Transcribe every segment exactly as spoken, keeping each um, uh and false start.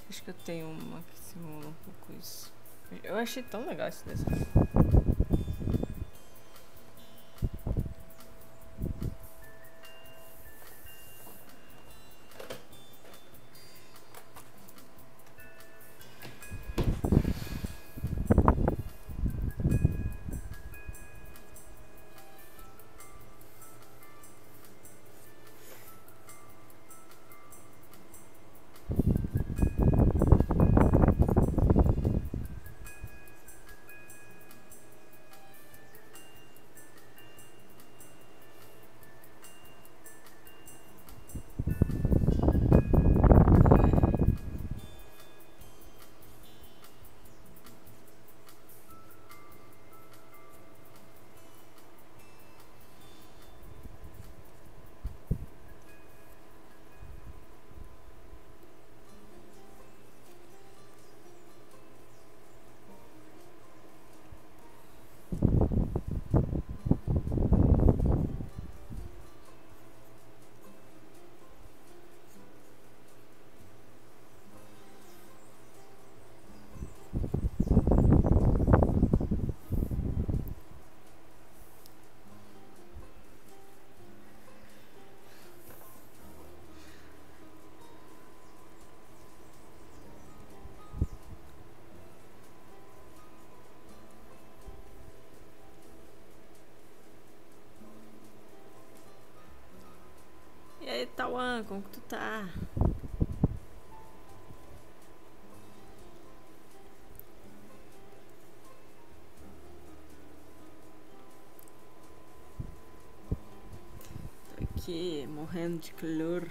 Acho que eu tenho uma que simula um pouco isso. Eu achei tão legal esse desenho. E aí, Tauan, como que tu tá? Tô aqui morrendo de calor.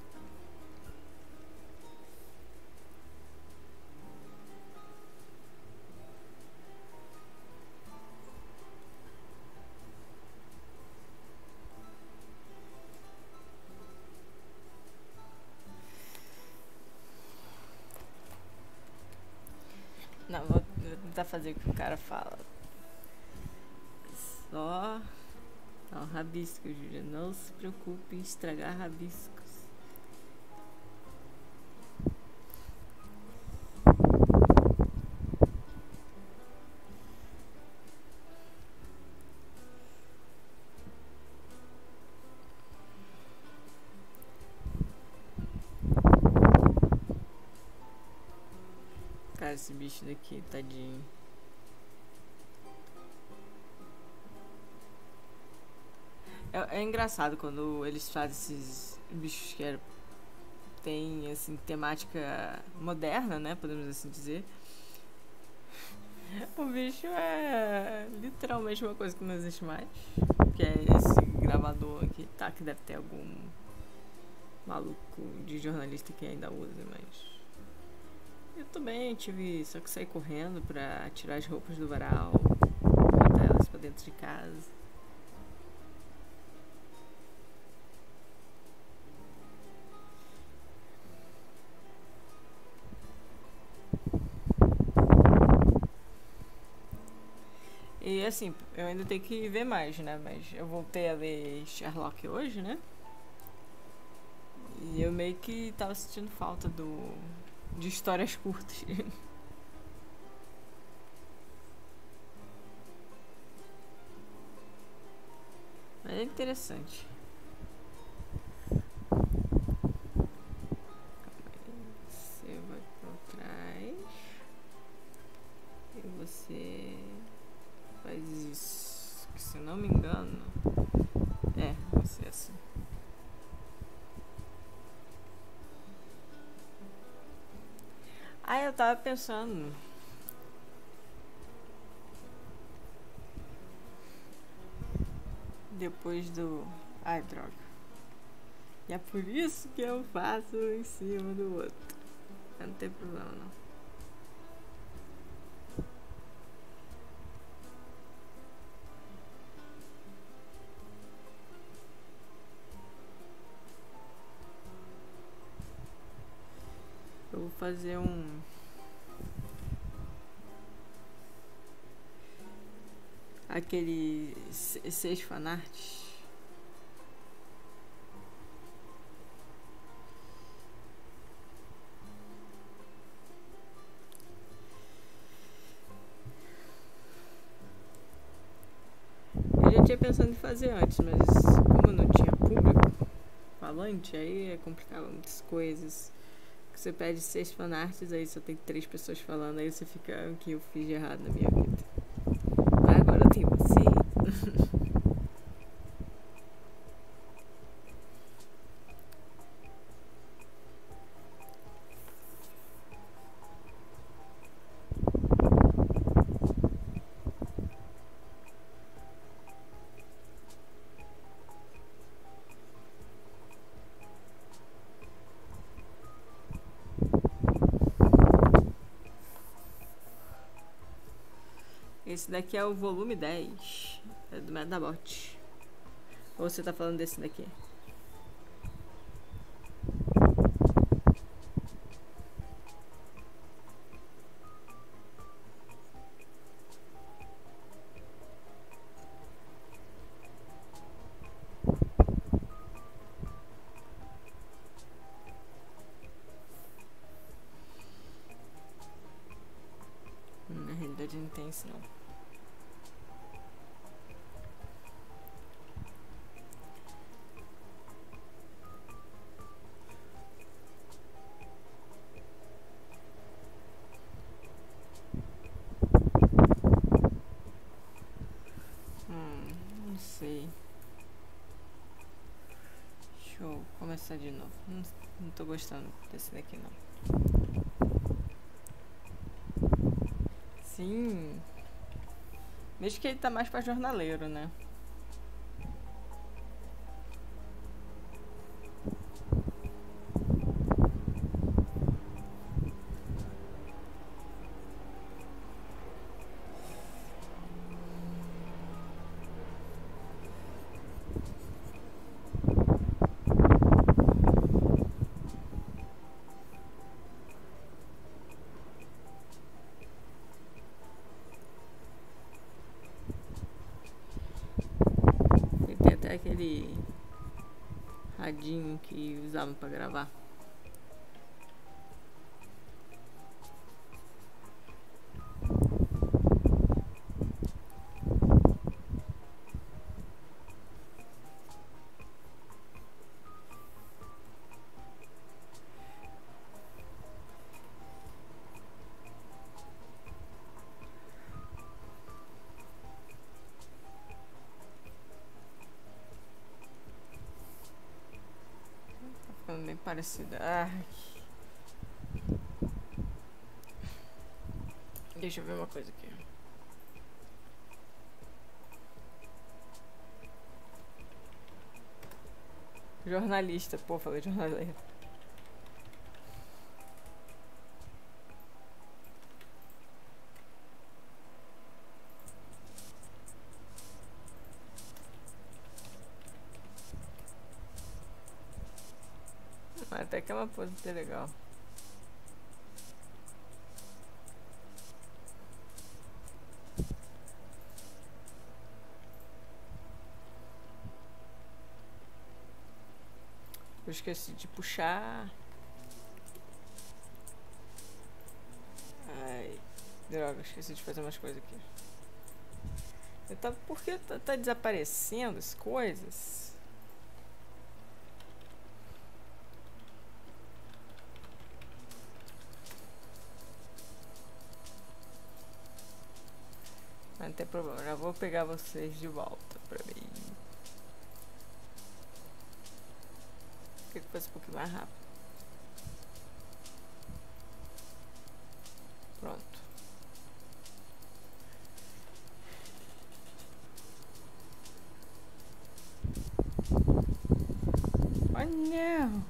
Não, vou, vou tentar fazer o que o cara fala. Só. Não, rabisco, Júlia. Não se preocupe em estragar rabiscos. Cara, esse bicho daqui, tadinho. É, é engraçado quando eles fazem esses bichos que é, tem assim, temática moderna, né? Podemos assim dizer. O bicho é literalmente uma coisa que não existe mais. Que é esse gravador aqui, tá? Que deve ter algum maluco de jornalista que ainda usa, mas. Eu também tive só que sair correndo pra tirar as roupas do varal, botar elas pra dentro de casa. E assim, eu ainda tenho que ver mais, né? Mas eu voltei a ler Sherlock hoje, né? E eu meio que tava sentindo falta do de histórias curtas. Mas é interessante. Você vai pra trás e você faz isso. Que, se eu não me engano, é, vai ser assim. Ah, eu tava pensando. Depois do. Ai, droga. E é por isso que eu faço em cima do outro. Não tem problema, não. Eu vou fazer um. Aquele. Seis fanarts. pensando em fazer antes, mas como não tinha público falante, aí é complicado muitas coisas. Você pede seis fanarts, aí só tem três pessoas falando, aí você fica, o que eu fiz de errado na minha vida? Mas agora eu tenho você. Esse daqui é o volume dez. É do Medabot. Ou você tá falando desse daqui? Hum, na realidade não tem isso não. Deixa eu começar de novo. Não, não tô gostando desse daqui não. Sim. Vejo que ele tá mais pra jornaleiro, né? Aquele radinho que usavam pra gravar. Bem parecida. Ai. Deixa eu ver uma coisa aqui. Jornalista, pô, falei jornaleiro. Até que é uma pose até legal. Eu esqueci de puxar. Ai, droga, esqueci de fazer umas coisas aqui. Eu tava, por que tá, tá desaparecendo as coisas? Não tem problema, já vou pegar vocês de volta pra mim. Queria que fosse um pouquinho mais rápido. Pronto. Oh não!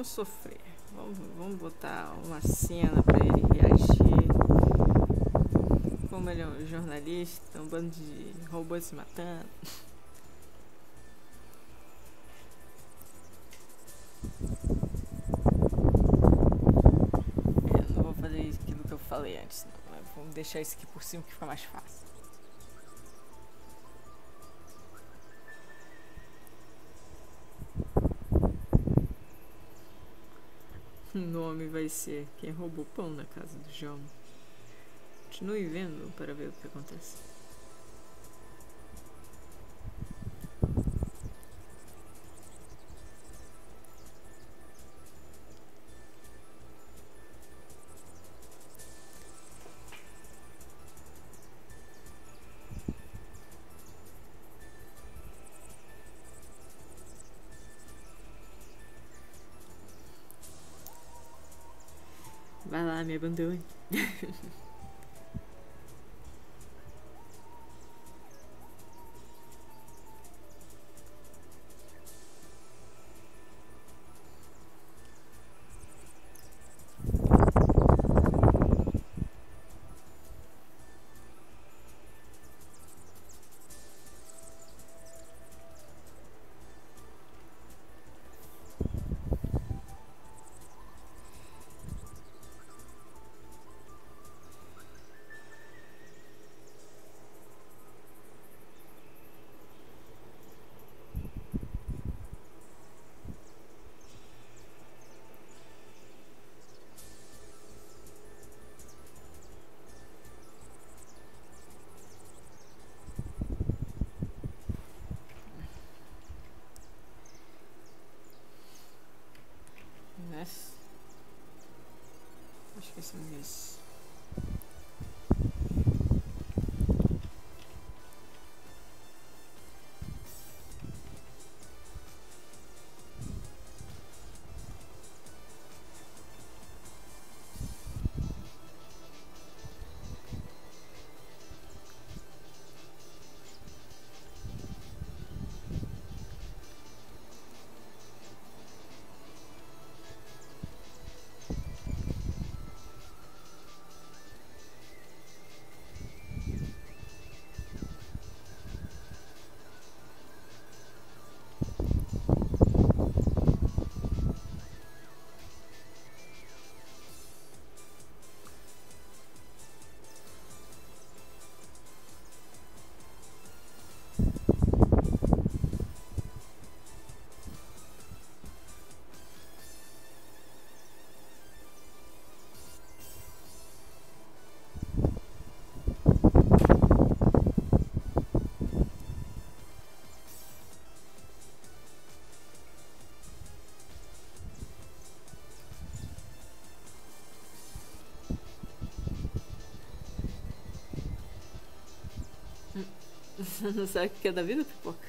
vamos sofrer. Vamos, vamos botar uma cena pra ele reagir. Como ele é um jornalista, um bando de robôs se matando. É, não vou fazer aquilo que eu falei antes, não. Vamos deixar isso aqui por cima que fica mais fácil. O nome vai ser Quem Roubou Pão na Casa do João. Continue vendo para ver o que acontece. Vai lá, me abandone. Acho que esse é isso. Não sabe o que é da vida, pipoca?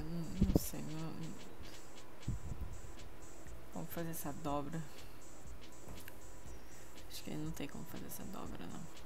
não sei, não, vamos fazer essa dobra. Acho que não tem como fazer essa dobra, não.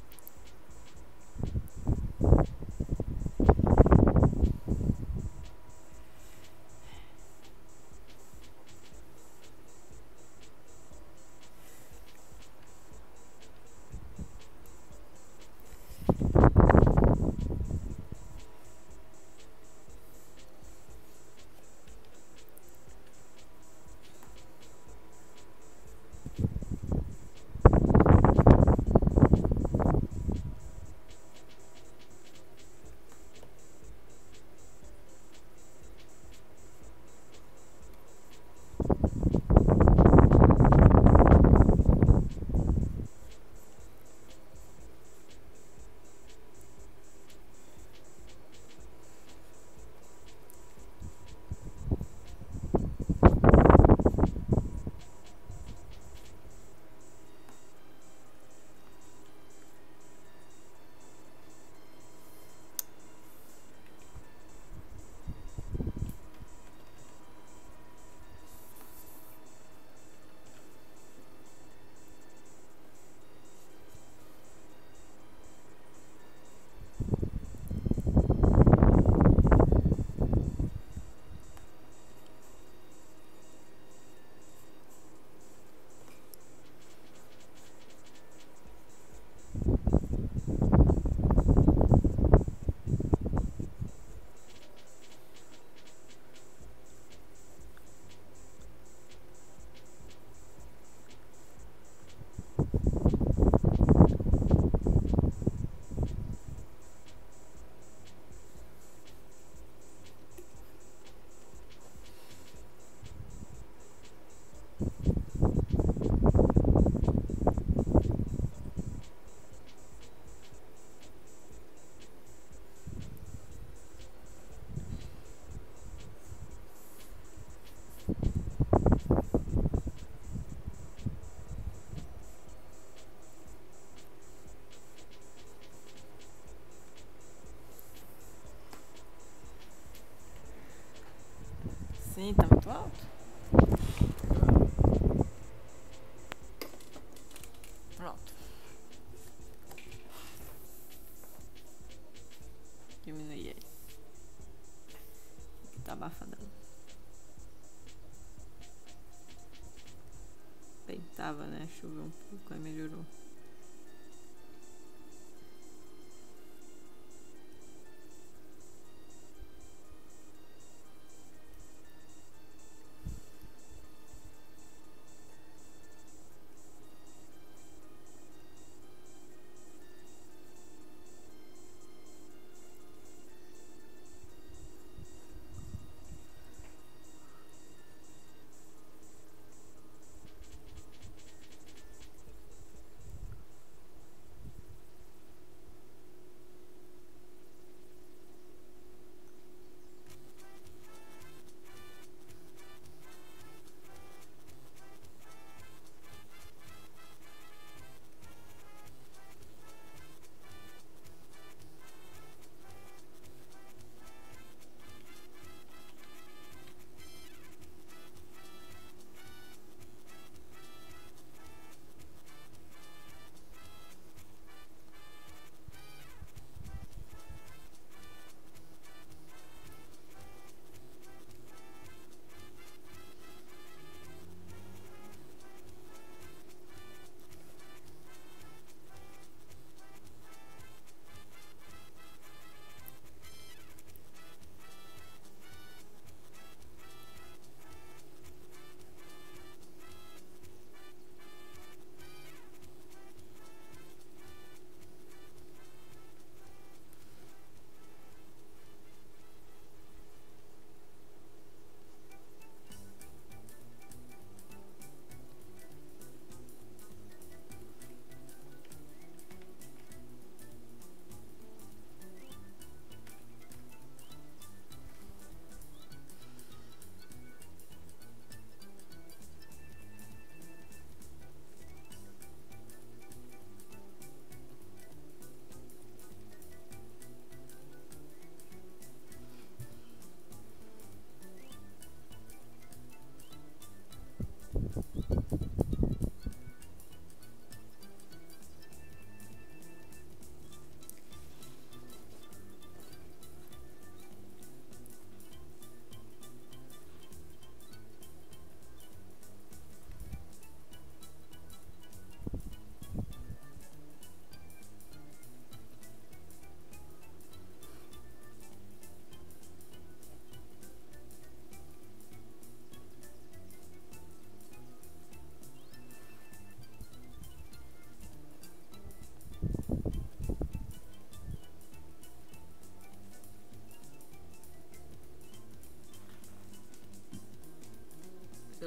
Sim, tá muito alto. Pronto. Diminui aí. Aqui tá abafadão. Bem, tava, né? Choveu um pouco, aí melhorou.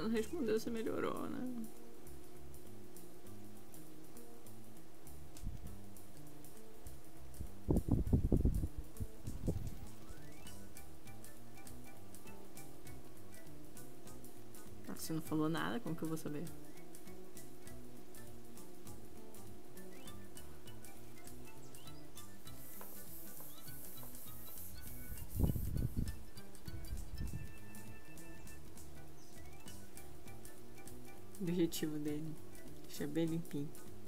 não respondeu se melhorou, né? Ah, você não falou nada, como que eu vou saber? O objetivo dele. Deixa bem limpinho.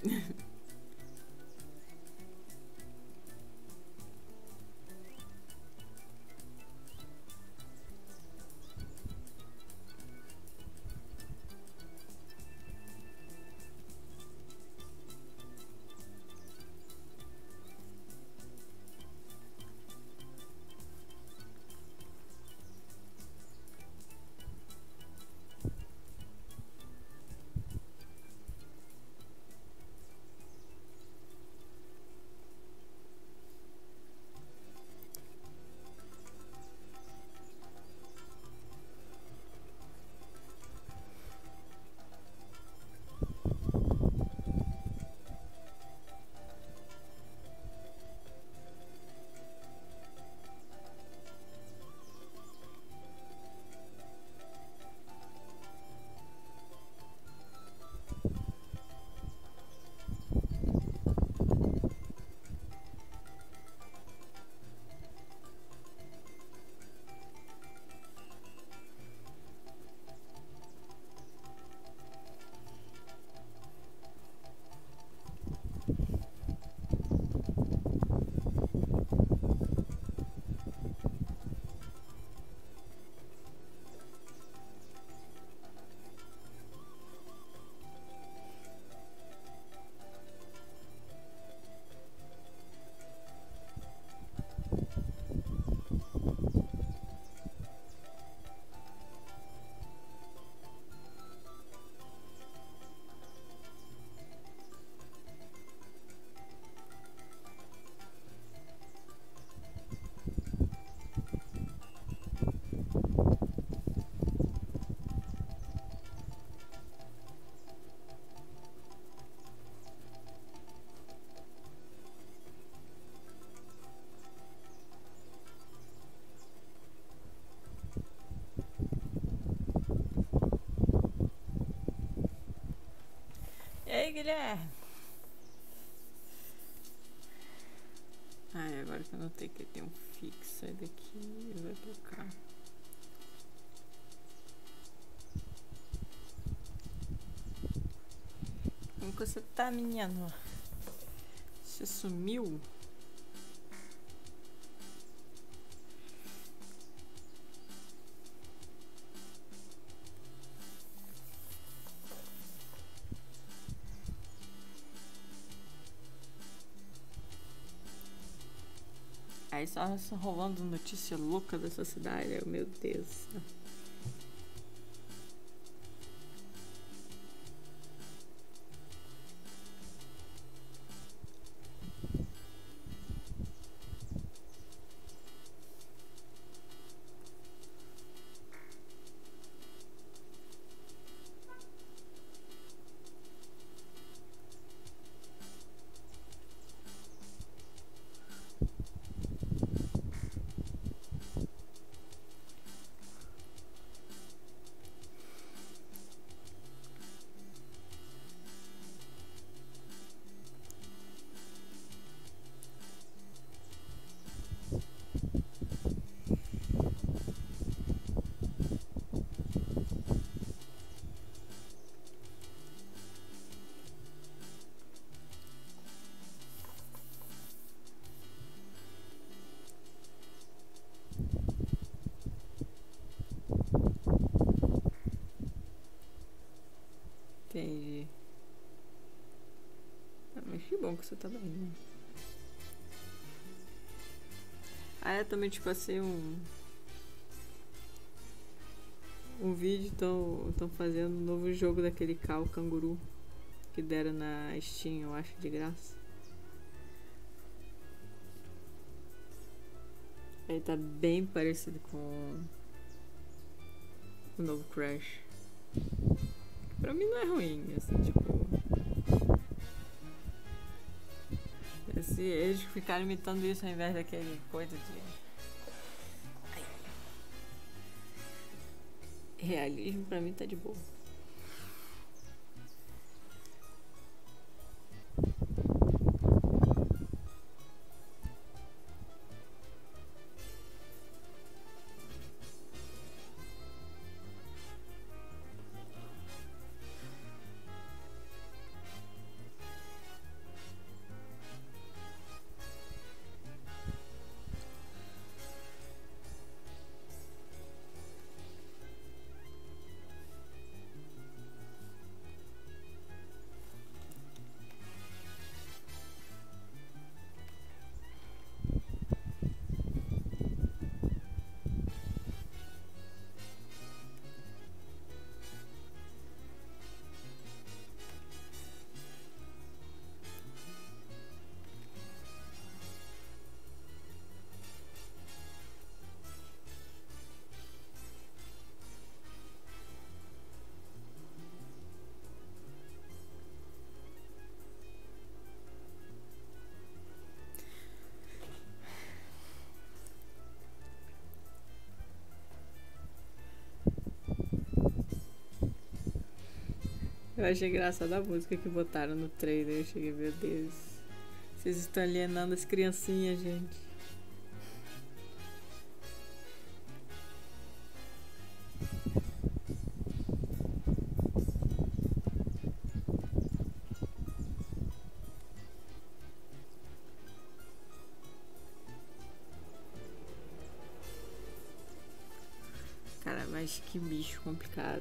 E aí, Guilherme? Ai, agora que eu notei que tem um fixo, sai daqui e vai pra cá. Como que você tá, menino? Você sumiu? Aí só rolando notícia louca dessa cidade, meu Deus. Entendi. Ah, mas que bom que você tá bem, né? Ah, é, também te passei um um vídeo, tão, tão fazendo um novo jogo daquele Cal Canguru que deram na Steam, eu acho, de graça. Ele tá bem parecido com o novo Crash. Pra mim não é ruim, assim, tipo. Se eles ficarem imitando isso ao invés daquele coisa de. Realismo, pra mim tá de boa. Eu achei engraçada a música que botaram no trailer. Eu cheguei, meu Deus. Vocês estão alienando as criancinhas, gente. Cara, mas que bicho complicado.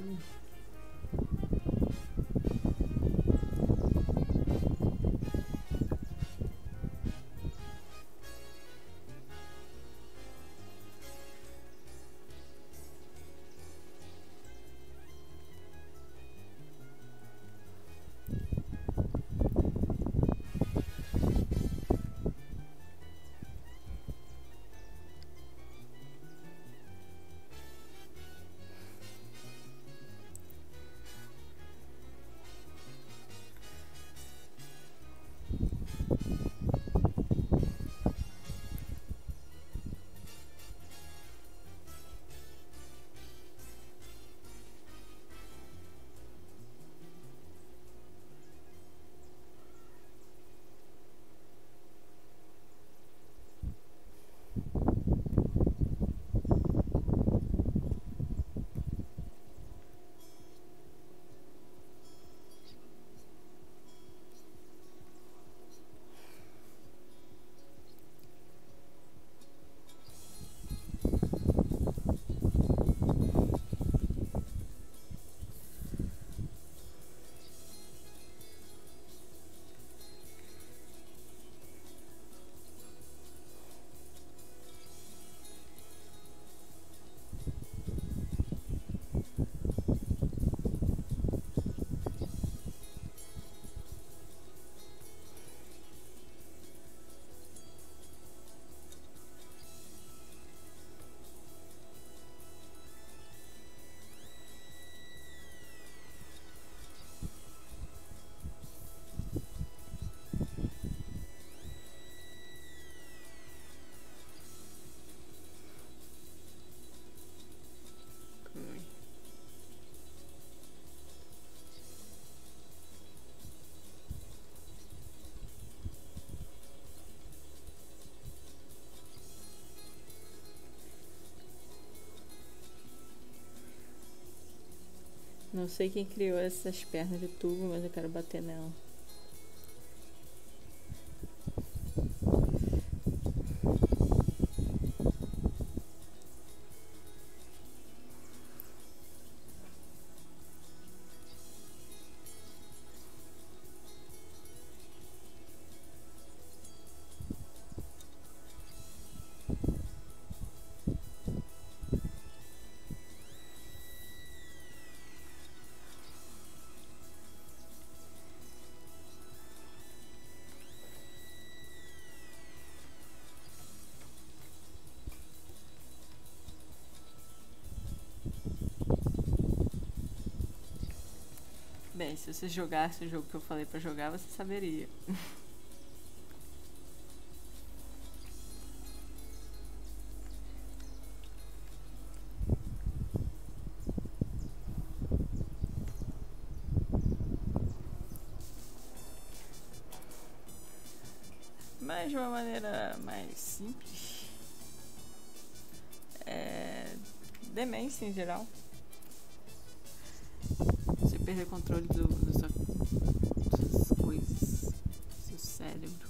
Não sei quem criou essas pernas de tubo, mas eu quero bater nela. Bem, se você jogasse o jogo que eu falei pra jogar, você saberia. Mas de uma maneira mais simples, é demência em geral. Você perder controle do, do seu, das coisas, do seu cérebro.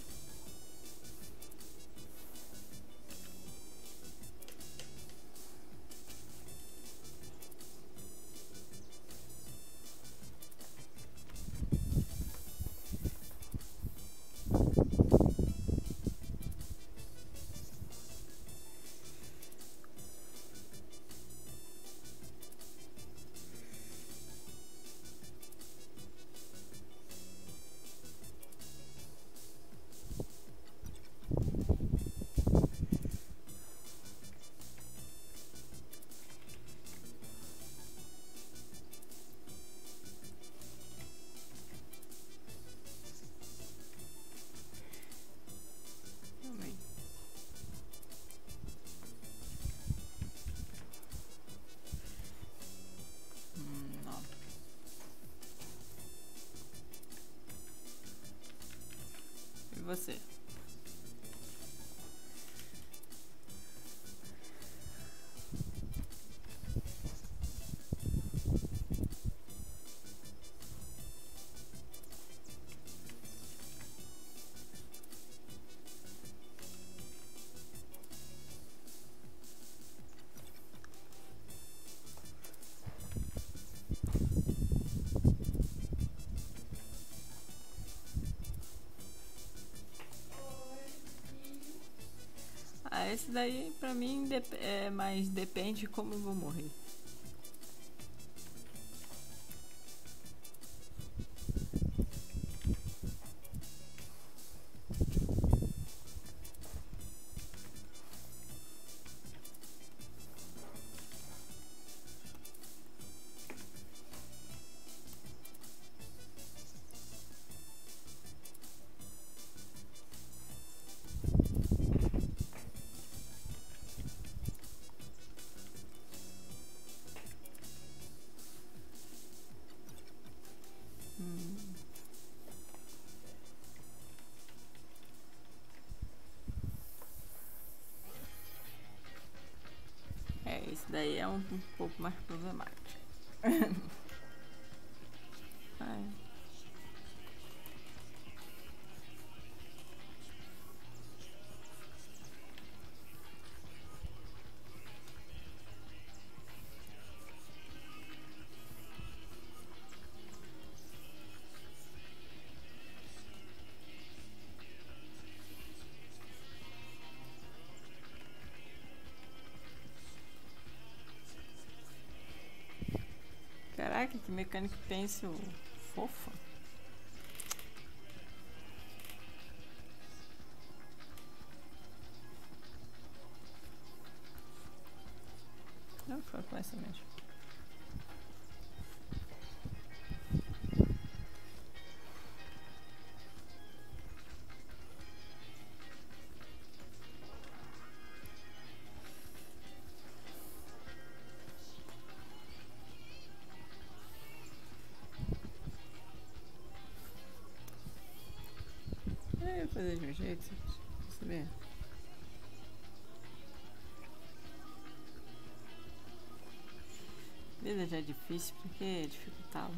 Você. Ah, esse daí pra mim é mais depende de como eu vou morrer. Esse daí é um, um pouco mais problemático. Ai. Caraca, que mecânico pencil fofa. Não foi com essa mesmo. Eu ia fazer de um jeito, você saber. Vida já é difícil, porque dificultá-la.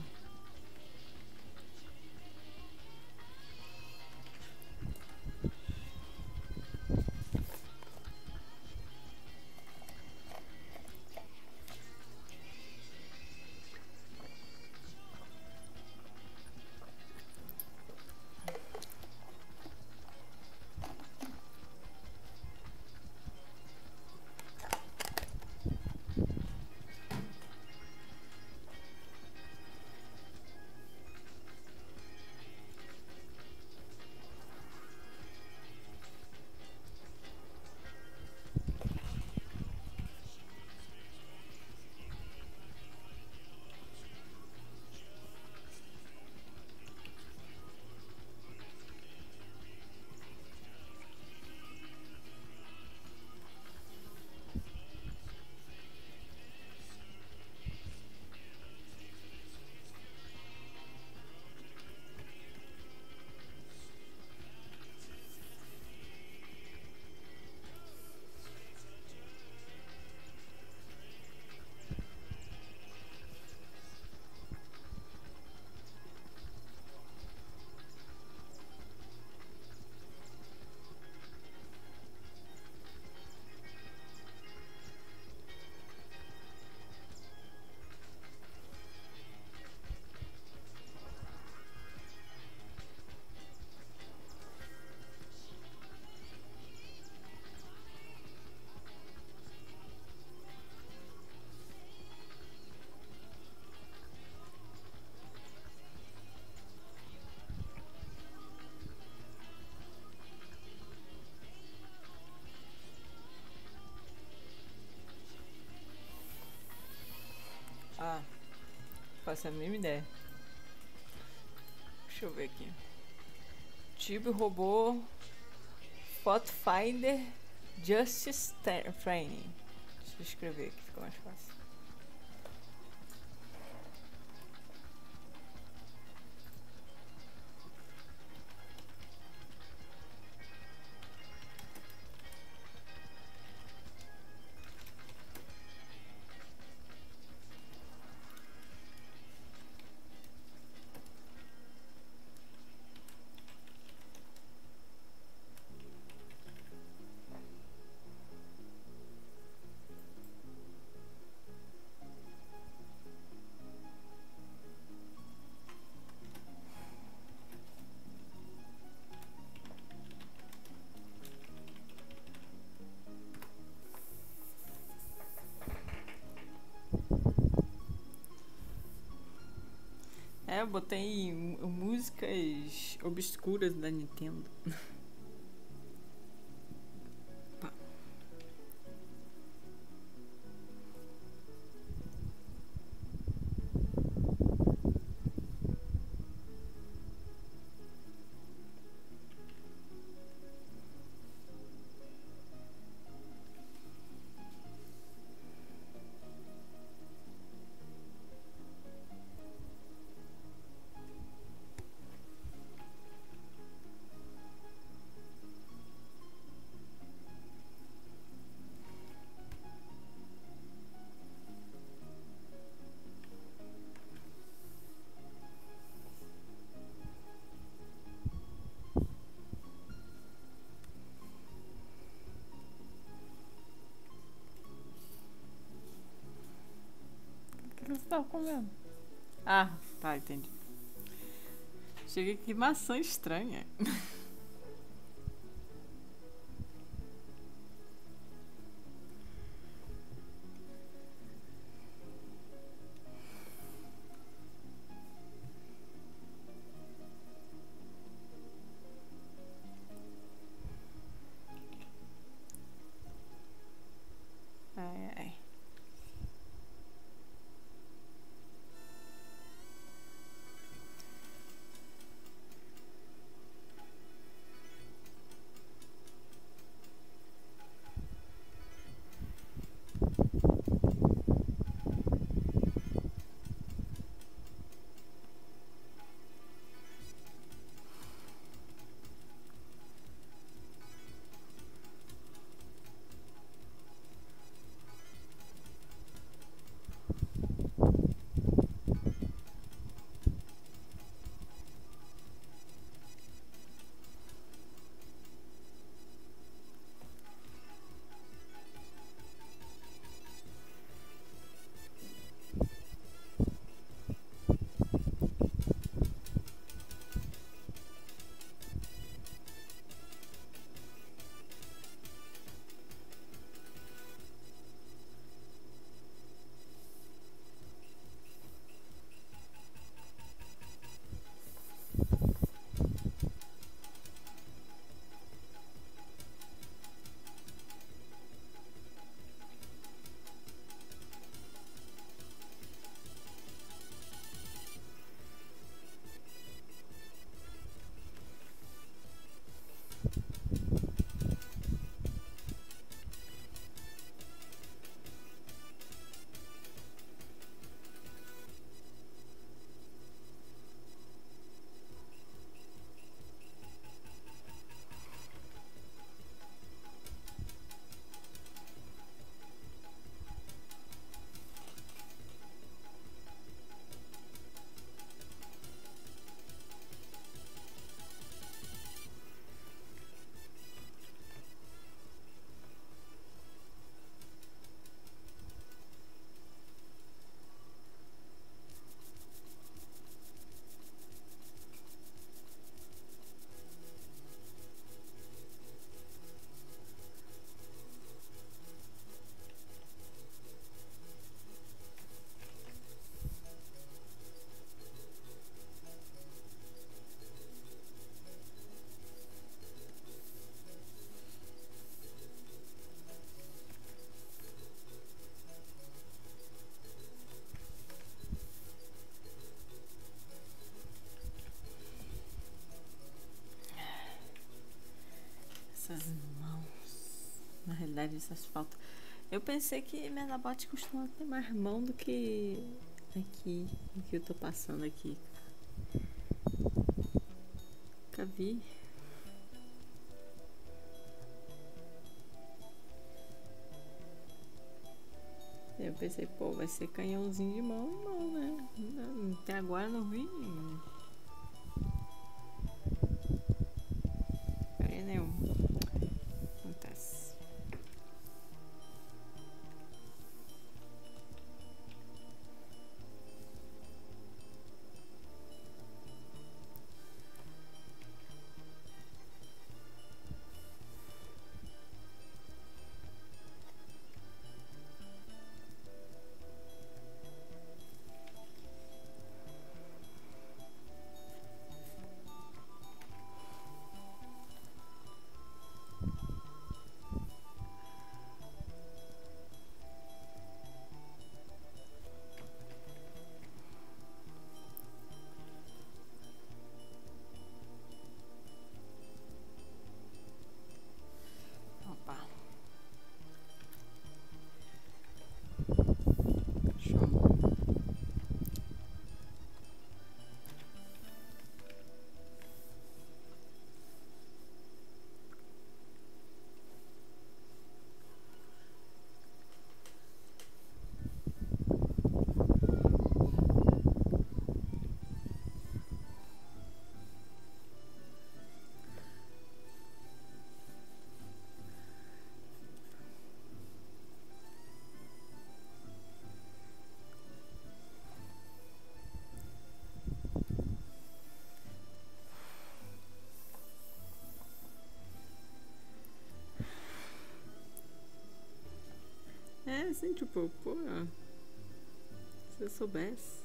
faço a mínima ideia. Deixa eu ver aqui. Tube robô Photo Finder Justice Training. Deixa eu escrever aqui, fica mais fácil. É, eu botei músicas obscuras da Nintendo. O que você tava comendo? Ah, tá, entendi. Cheguei aqui, maçã estranha. Ai, ai. desse asfalto. Eu pensei que Medabote costuma ter mais mão do que aqui, do que eu tô passando aqui. Nunca vi. Eu pensei, pô, vai ser canhãozinho de mão em mão, né? Não, até agora não vi nenhum. Acontece. Opa. Show. É, assim, tipo, pô, se eu soubesse.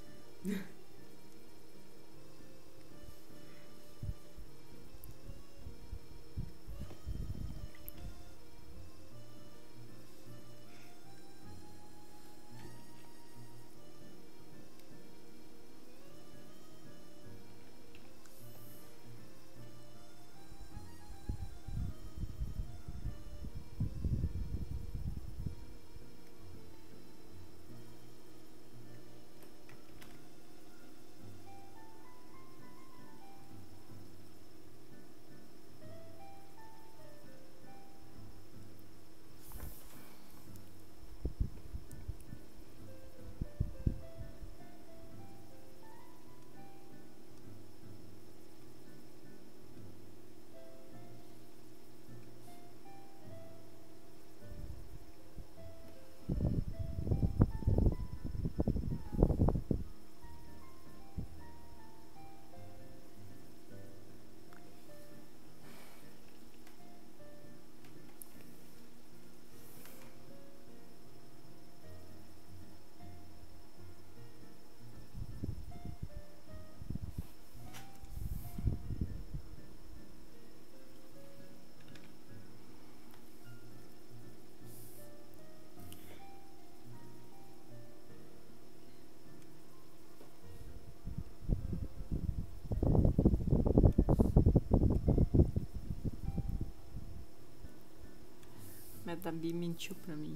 Dabi mentiu pra mim.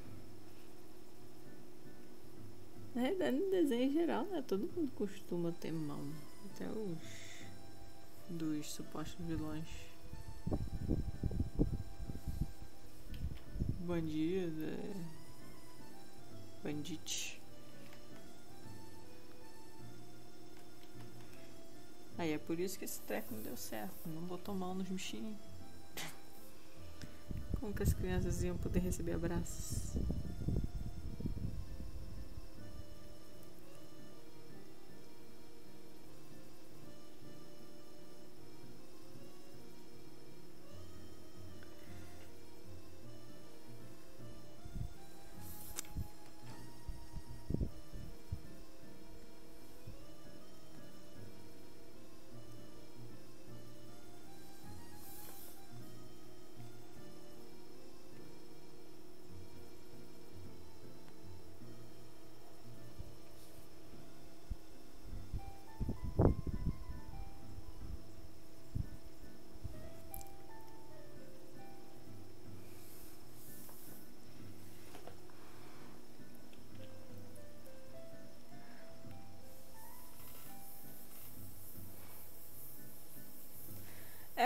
Na realidade, no desenho em geral, né? Todo mundo costuma ter mão. Até os dos supostos vilões. Bandido, é... bandite. Aí é por isso que esse treco não deu certo. Não botou mão nos bichinhos. Como que as crianças iam poder receber abraços?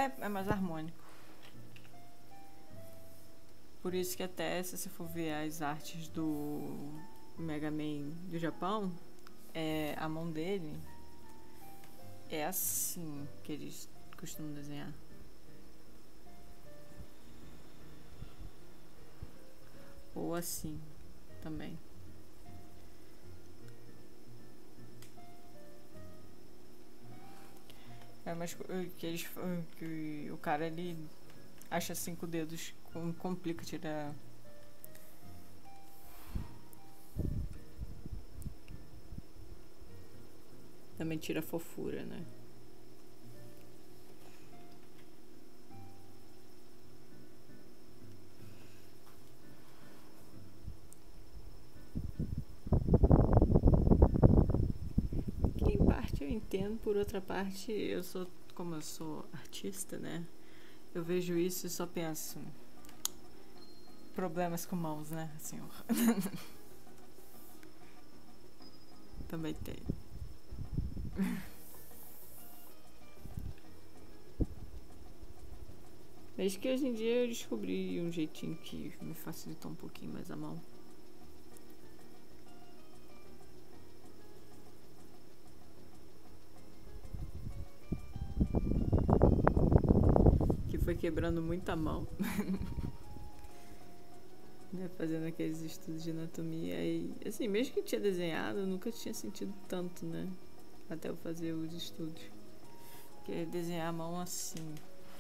É, é mais harmônico. Por isso que até se você for ver as artes do Mega Man do Japão, é, a mão dele é assim que eles costumam desenhar. Ou assim também. É, mas que eles que o cara ele acha cinco dedos, complica tirar. Também tira a fofura, né? Que em parte eu entendo, por outra parte, eu sou, como eu sou artista, né? Eu vejo isso e só penso problemas com mãos, né, senhor? Também tem. Desde que hoje em dia eu descobri um jeitinho que me facilitou um pouquinho mais a mão. Que foi quebrando muita mão. Né, fazendo aqueles estudos de anatomia e assim, mesmo que eu tinha desenhado, eu nunca tinha sentido tanto, né? Até eu fazer os estudos. Porque desenhar a mão assim.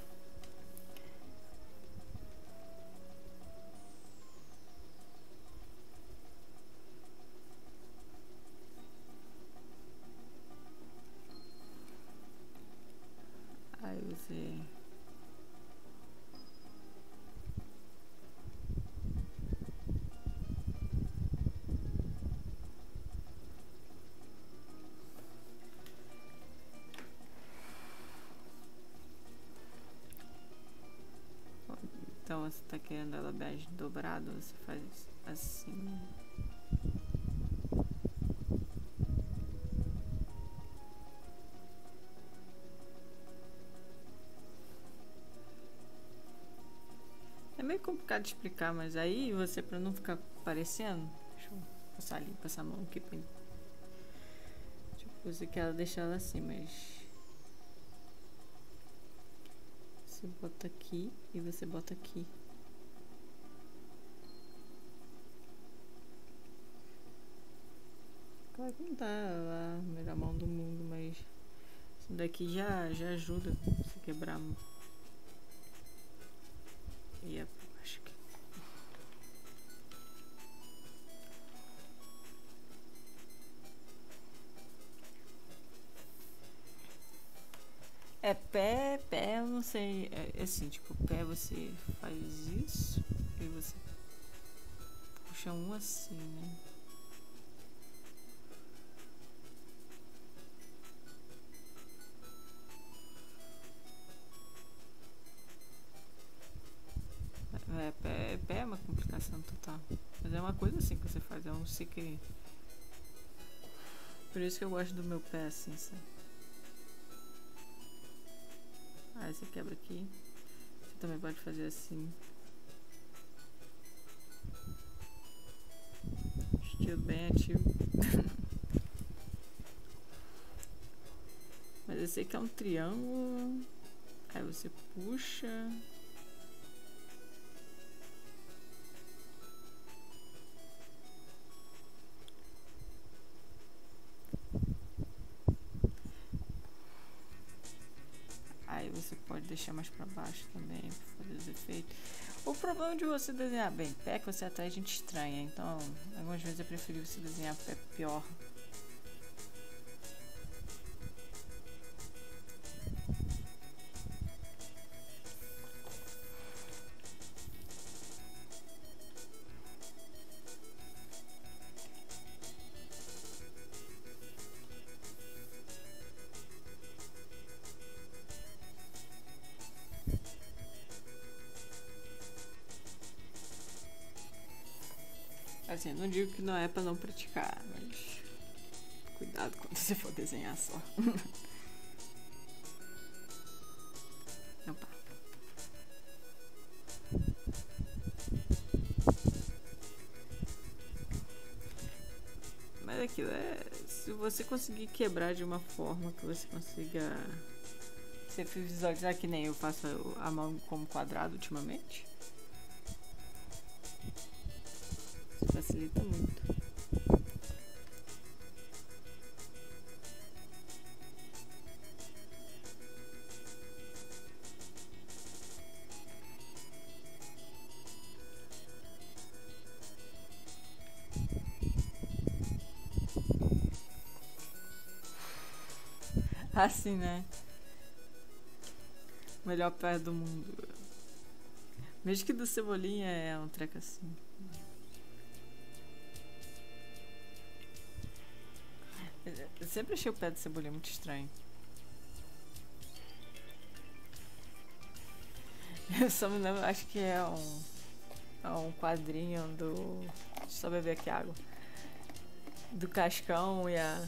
Aí você. Então você tá querendo ela bege dobrado, você faz assim. É meio complicado de explicar, mas aí você, pra não ficar parecendo, deixa eu passar ali, passar a mão aqui pra... Tipo, você quer deixar ela assim, mas você bota aqui e você bota aqui. Claro que não tá a melhor mão do mundo, mas isso daqui já, já ajuda você quebrar a mão. E eu acho que... É pé, pé, eu não sei. É assim, tipo, pé você faz isso e você puxa um assim, né? É, pé, pé é uma complicação total. Mas é uma coisa assim que você faz, eu não sei que. Por isso que eu gosto do meu pé assim, sabe? Aí você quebra aqui. Você também pode fazer assim. Estilo bem ativo. Mas eu sei que é um triângulo. Aí você puxa. Aí você pode deixar mais pra baixo também pra fazer os efeitos. O problema de você desenhar bem pé é que você atrai gente estranha. Então, algumas vezes eu preferi você desenhar pé pior. Assim, não digo que não é pra não praticar, mas cuidado quando você for desenhar só. é aquilo. É, se você conseguir quebrar de uma forma que você consiga. Você visualizar que nem eu faço a mão como quadrado ultimamente. Isso facilita muito. Assim, né? Melhor pé do mundo. Mesmo que do Cebolinha é um treco assim. Eu sempre achei o pé do Cebolinha muito estranho. Eu só me lembro, acho que é um, é um quadrinho do. Deixa eu só beber aqui água. Do Cascão e a.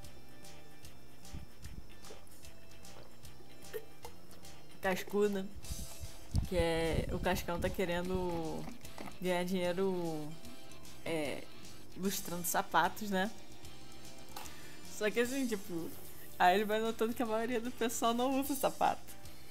Cascuda. Que é. O Cascão tá querendo ganhar dinheiro é, lustrando sapatos, né? Só que assim, tipo. Aí ele vai notando que a maioria do pessoal não usa sapato.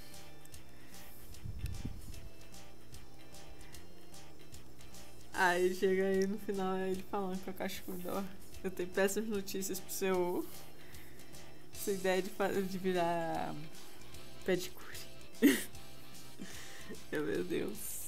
Aí chega aí no final ele falando com a Cascuda, ó. Eu tenho péssimas notícias pro seu. Sua ideia de, de virar pedicure. Meu Deus.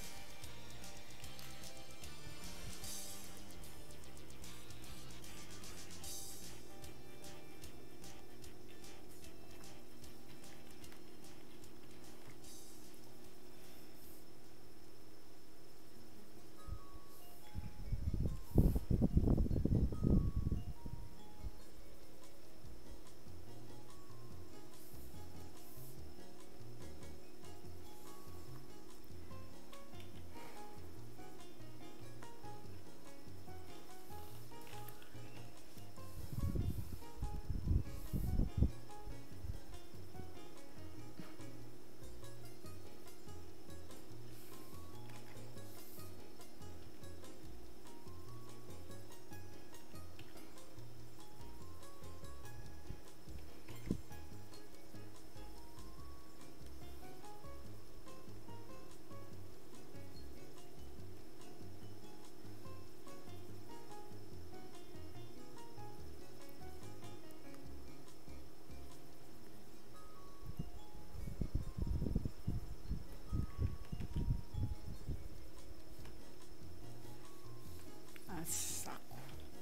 Ah, saco.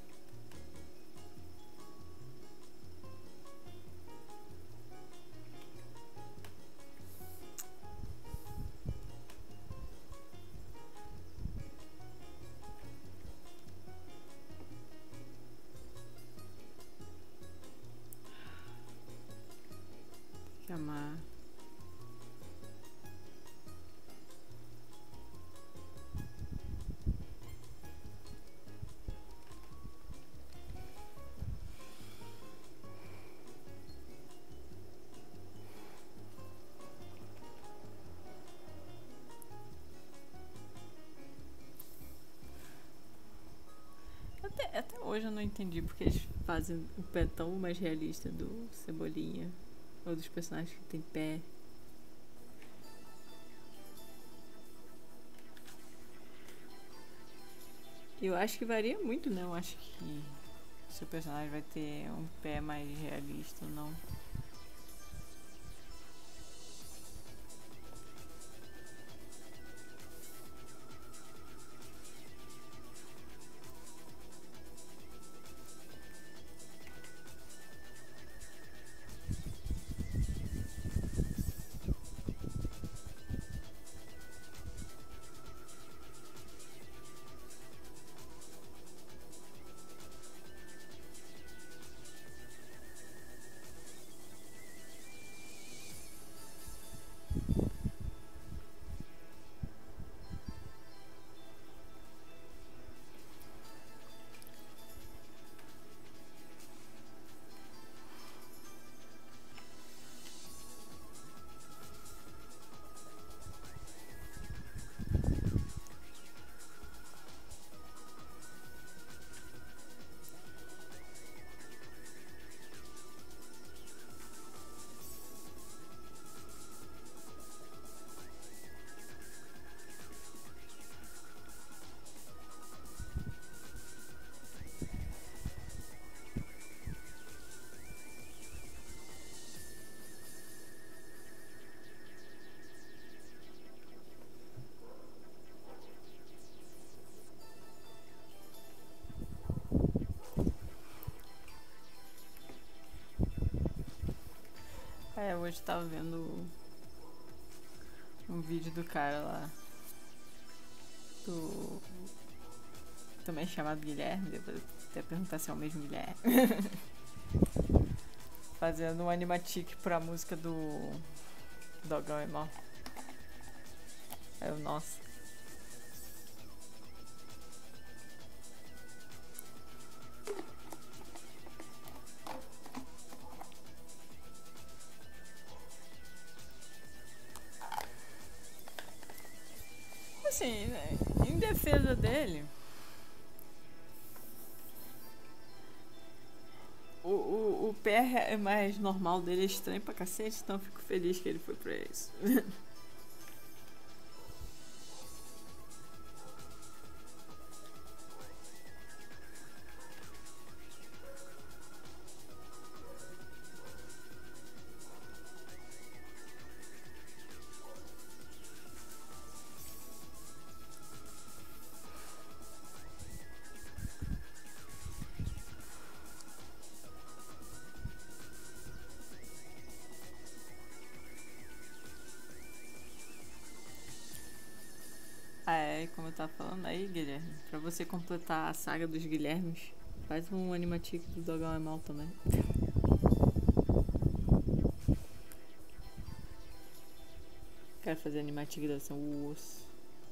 Chamar. Até, até hoje eu não entendi porque eles fazem o pé tão mais realista do Cebolinha. Ou dos personagens que tem pé. Eu acho que varia muito, né? Eu acho que o seu personagem vai ter um pé mais realista ou não. hoje tava vendo um vídeo do cara lá. Do. Também chamado Guilherme, depois até perguntar se é o mesmo Guilherme. Fazendo um animatic pra música do Dogão é Mal. Aí eu, nossa. Assim, em defesa dele, o, o, o pé mais normal dele é estranho pra cacete, então eu fico feliz que ele foi pra isso. Ah, é, como eu tava falando aí, Guilherme, pra você completar a saga dos Guilhermes, faz um animatic do Dogão é Mal também. Quero fazer animatic da ação, o osso.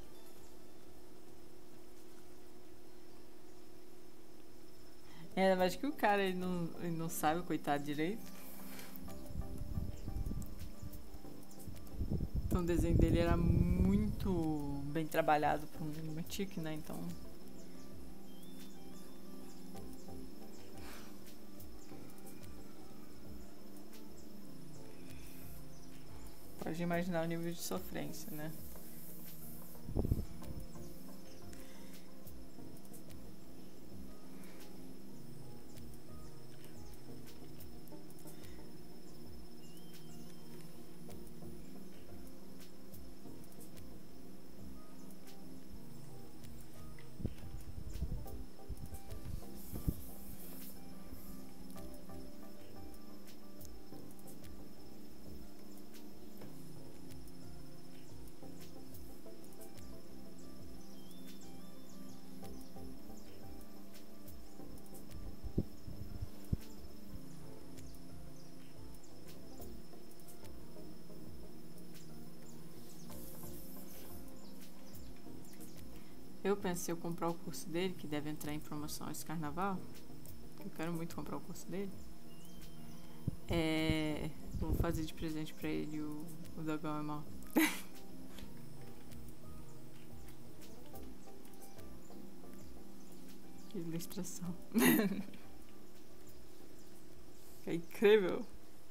É, mas que o cara ele não, ele não sabe, coitado, direito. Então o desenho dele era muito bem trabalhado para um animatic, né? Então. Pode imaginar o nível de sofrência, né? Eu pensei em comprar o curso dele, que deve entrar em promoção esse carnaval. Eu quero muito comprar o curso dele. É, vou fazer de presente pra ele o, o Dogão é Mal. Que ilustração. É incrível.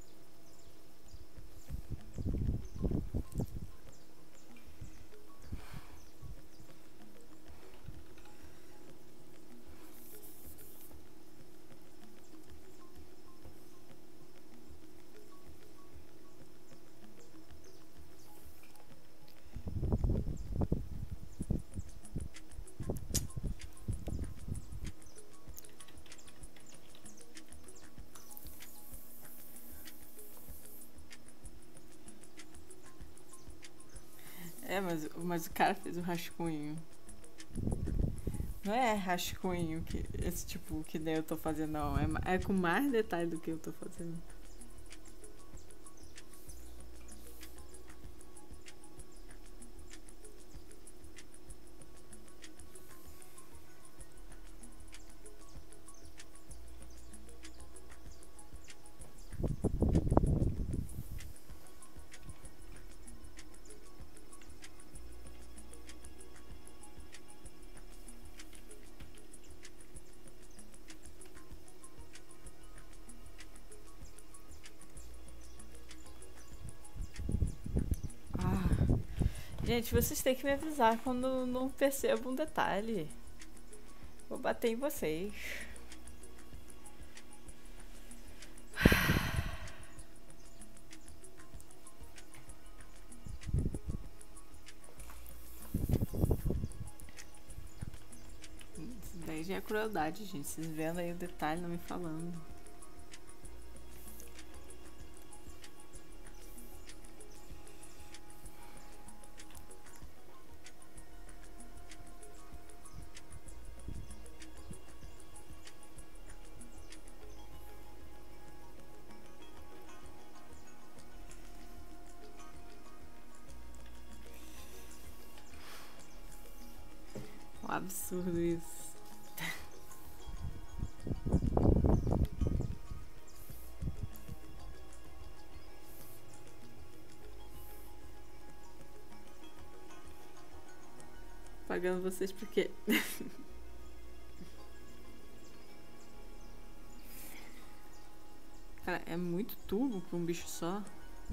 É, mas, mas o cara fez o rascunho. Não é rascunho, que, esse tipo que nem eu tô fazendo, não. É, é com mais detalhe do que eu tô fazendo. Gente, vocês têm que me avisar quando não percebo um detalhe. Vou bater em vocês. Isso daí já é crueldade, gente. Vocês vendo aí o detalhe, não me falando. Absurdo isso. Pagando vocês por quê? Cara, é muito tubo pra um bicho só.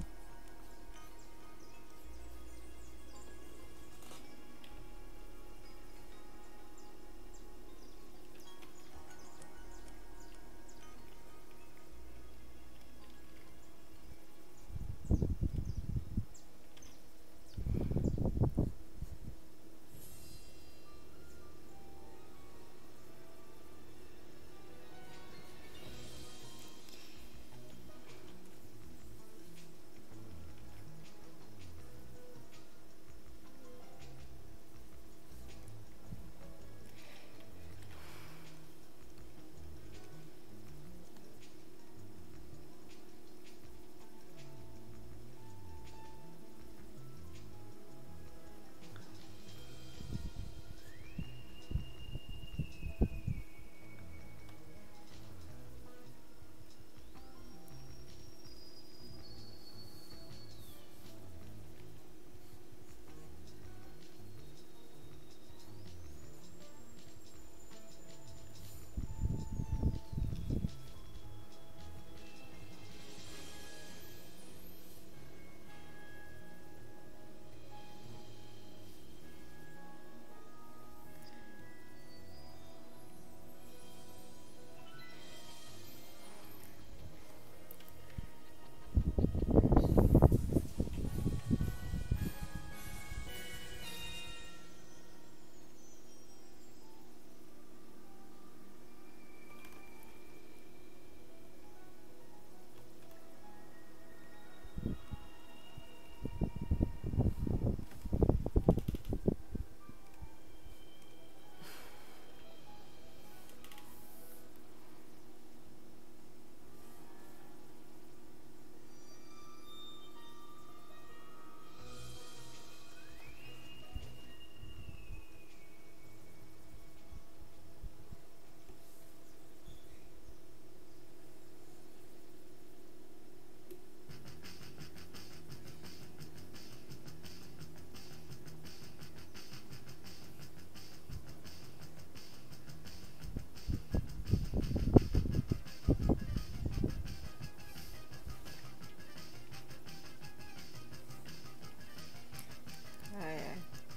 Ai, ai.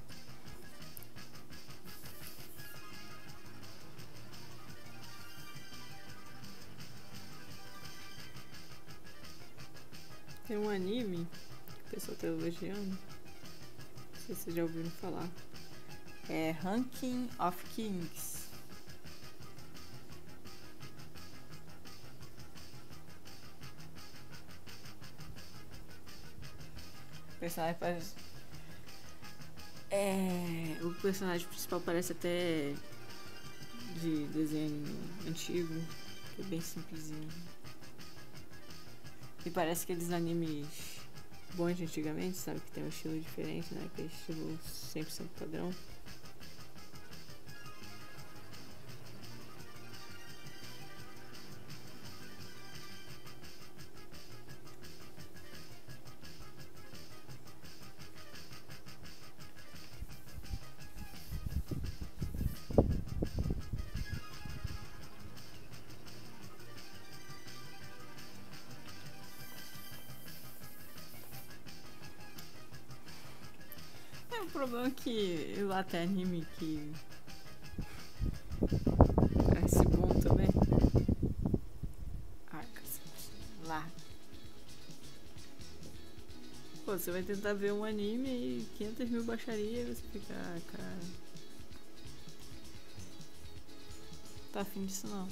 Tem um anime que o pessoal tá elogiando. Não sei se vocês já ouviram falar. É Ranking of Kings. O personagem parece. É. O personagem principal parece até de desenho antigo, que é bem simplesinho. E parece aqueles animes bons de antigamente, sabe? Que tem um estilo diferente, né? Que é estilo cem por cento padrão. O problema é que lá tem anime que parece bom também. Ai, cacete. Lá. Pô, você vai tentar ver um anime e quinhentas mil baixarias e você fica, ah, cara. Tá afim disso não.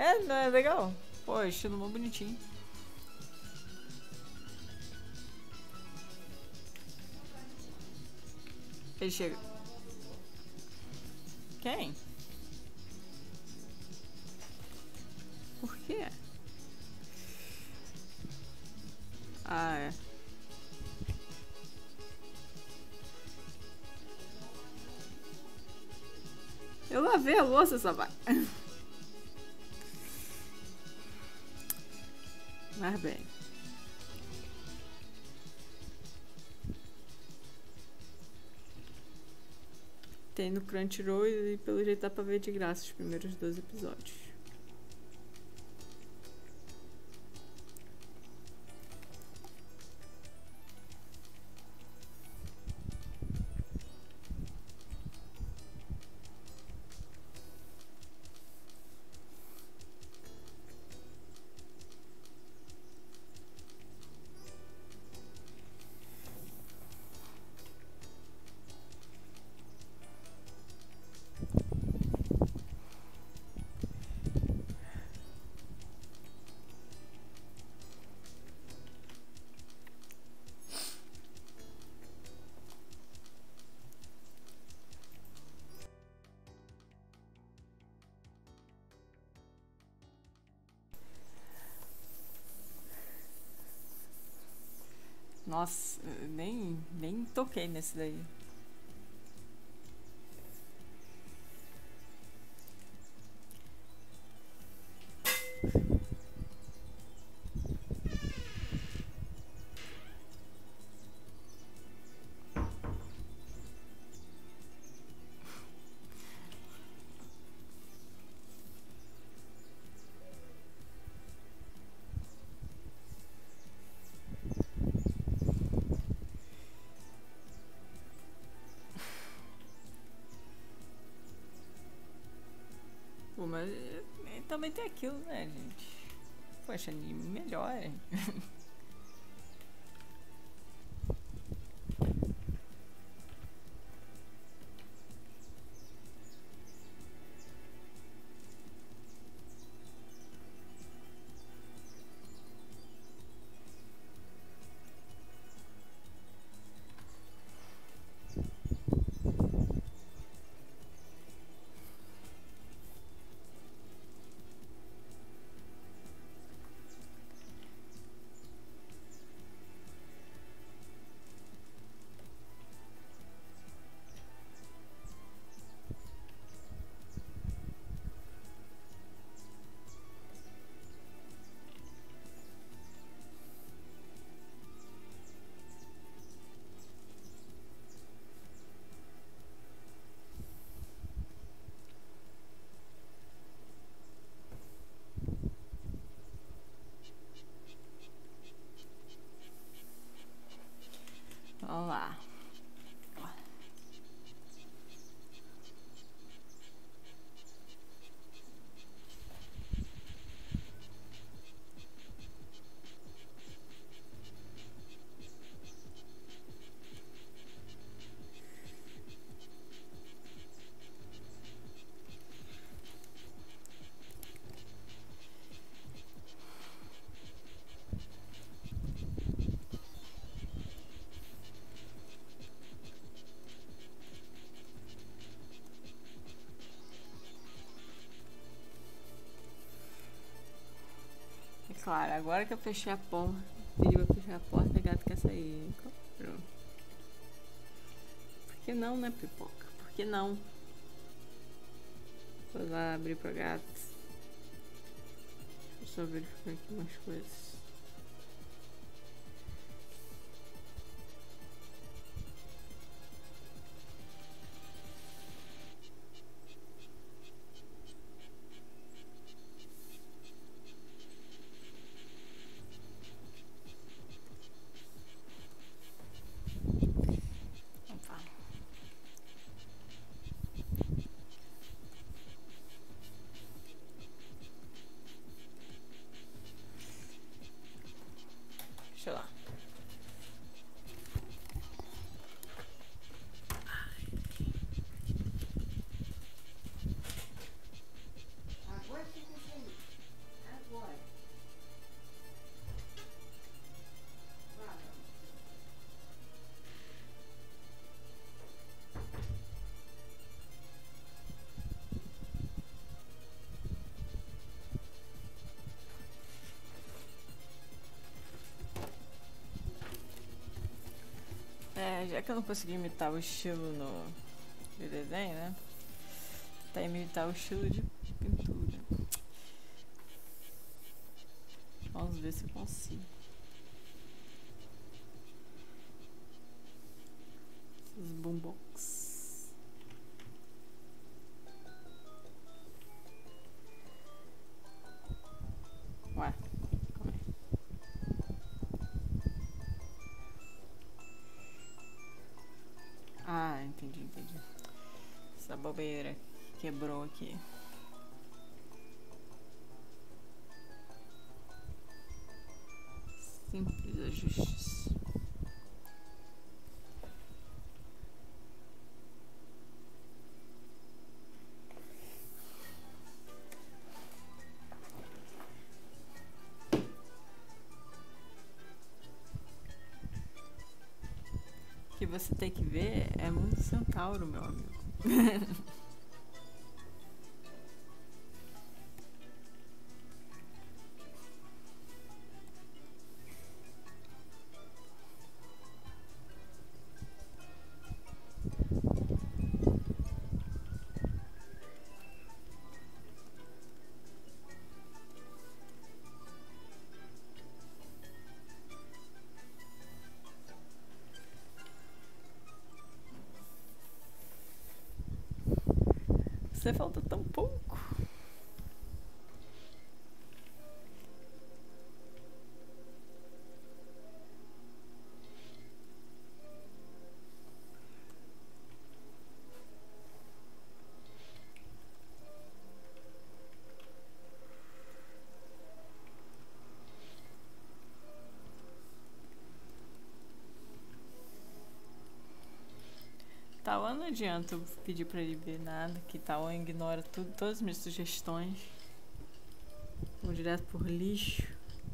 É, não é legal? Pô, estilo mó bonitinho. Ele chega. Quem? Por quê? Ah, é. Eu lavei a louça, Sabai. Mas bem. Tem no Crunchyroll e pelo jeito dá pra ver de graça os primeiros dois episódios. Nossa, nem, nem toquei nesse daí. Pô, mas é, também tem aquilo, né, gente? Poxa, anime melhor, hein? Vamos lá. Claro, agora que eu fechei a porta, pediu pra fechar a porta, o gato quer sair. Pronto. Por que não, né, pipoca? Por que não? Vou lá abrir pra gato. Deixa eu só verificar aqui umas coisas. É, já que eu não consegui imitar o estilo no de desenho, né? Tá imitar o estilo de pintura. Vamos ver se eu consigo. Esses boombox. Ué, calma aí. Ah, entendi, entendi. Essa bobeira quebrou aqui. Simples ajustes. O que você tem que ver é Mundo Centauro, meu amigo. Você falta tão pouco. Tauan não adianta eu pedir pra ele ver nada, que Tauan ignora tudo, todas as minhas sugestões. Vou direto por lixo.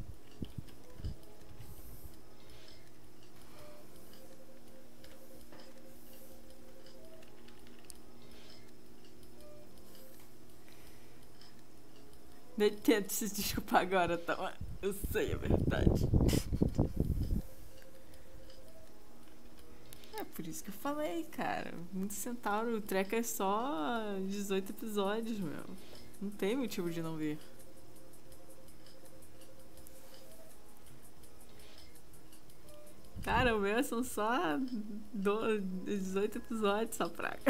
Tenta se desculpar agora, Tauan. Eu sei a verdade. É por isso que eu falei, cara. Mundo Centauro, o treco é só dezoito episódios, meu. Não tem motivo de não ver. Cara, o meu são só dezoito episódios, só praga.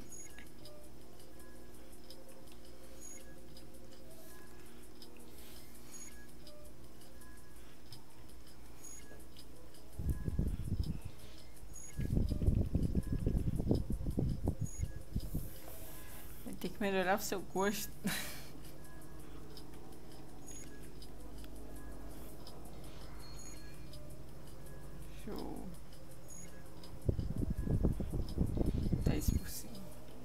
Vai ter que melhorar o seu gosto. Show. dez por cento.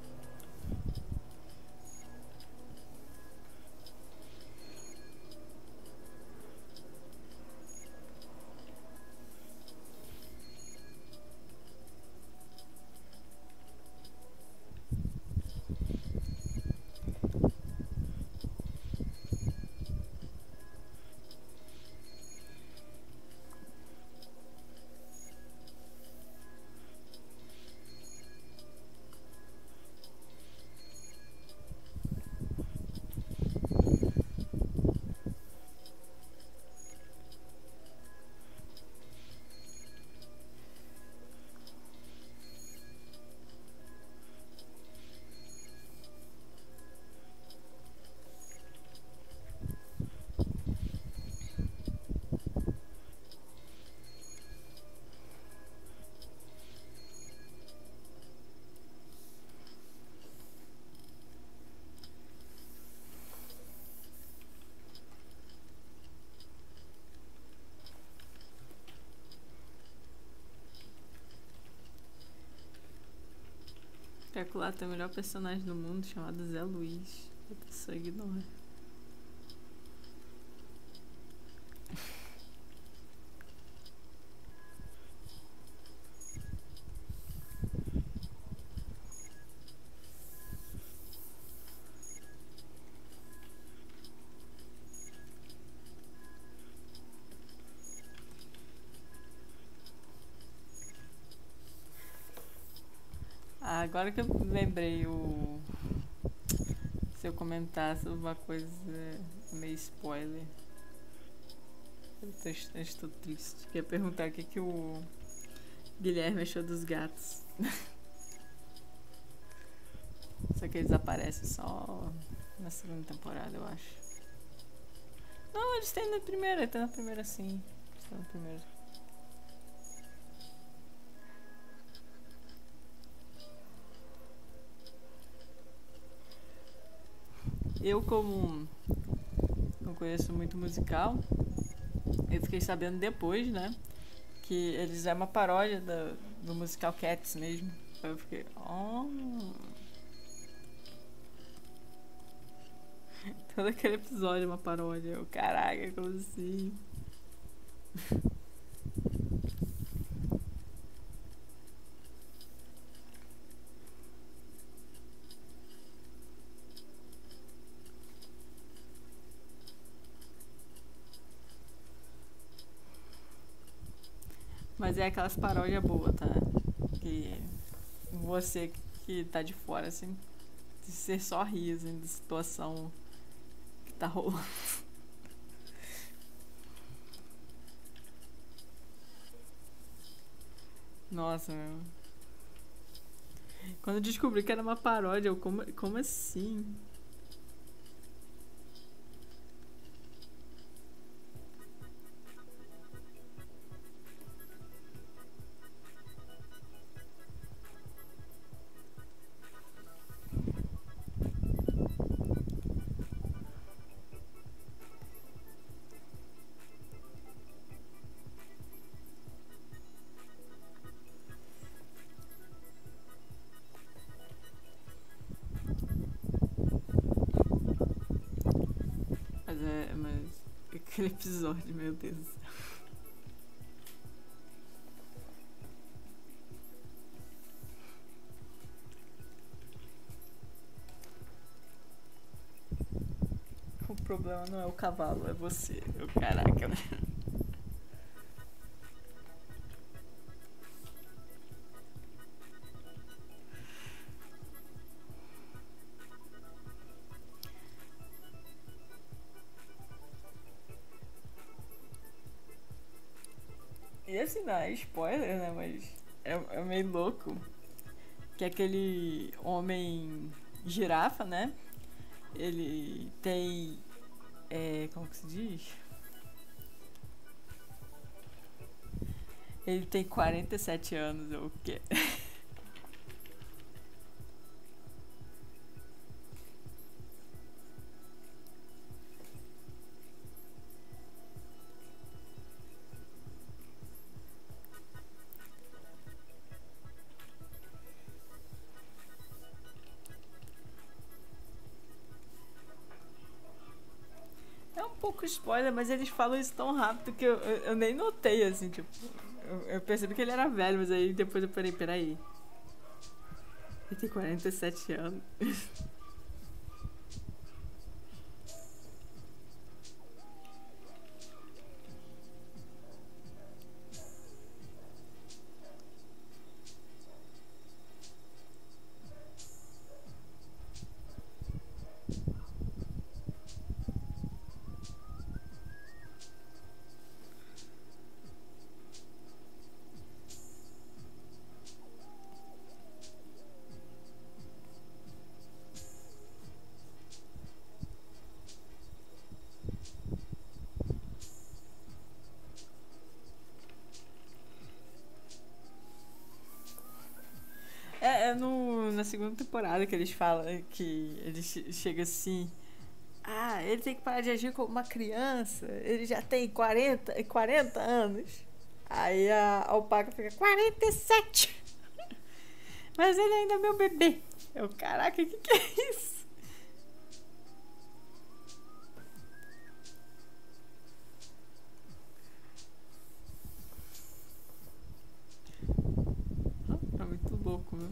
Calcular tem o melhor personagem do mundo chamado Zé Luiz. A pessoa ignora. Ah, agora que eu lembrei o. Se eu comentasse uma coisa meio spoiler. Eu tô, eu estou triste. Queria perguntar o que, que o Guilherme achou dos gatos. Só que eles aparecem só na segunda temporada, eu acho. Não, eles têm na primeira, tem na primeira sim. Estão na primeira. Eu, como não conheço muito musical, eu fiquei sabendo depois, né? Que eles é uma paródia do, do musical Cats mesmo. Eu fiquei, oh. Todo aquele episódio é uma paródia. Eu, caraca, como assim? Mas é aquelas paródias boas, tá? Que você que tá de fora, assim, você só ri, assim, da situação que tá rolando. Nossa, meu. Quando eu descobri que era uma paródia, eu, como, como assim? Mas é. Mas. Aquele episódio, meu Deus do céu. O problema não é o cavalo, é você. Eu, caraca, né? E assim, não é spoiler, né? Mas é, é meio louco. Que aquele homem girafa, né? Ele tem. É, como que se diz? Ele tem quarenta e sete anos, ou o quê? É um pouco spoiler, mas eles falam isso tão rápido que eu, eu, eu nem notei, assim, tipo. Eu, eu percebi que ele era velho, mas aí depois eu parei, peraí. Ele tem quarenta e sete anos. É, é no, na segunda temporada que eles falam que ele che- chega assim. Ah, ele tem que parar de agir como uma criança. Ele já tem quarenta quarenta anos. Aí a alpaca fica quarenta e sete. Mas ele ainda é meu bebê. Eu, caraca, o que, que é isso? É muito louco, meu.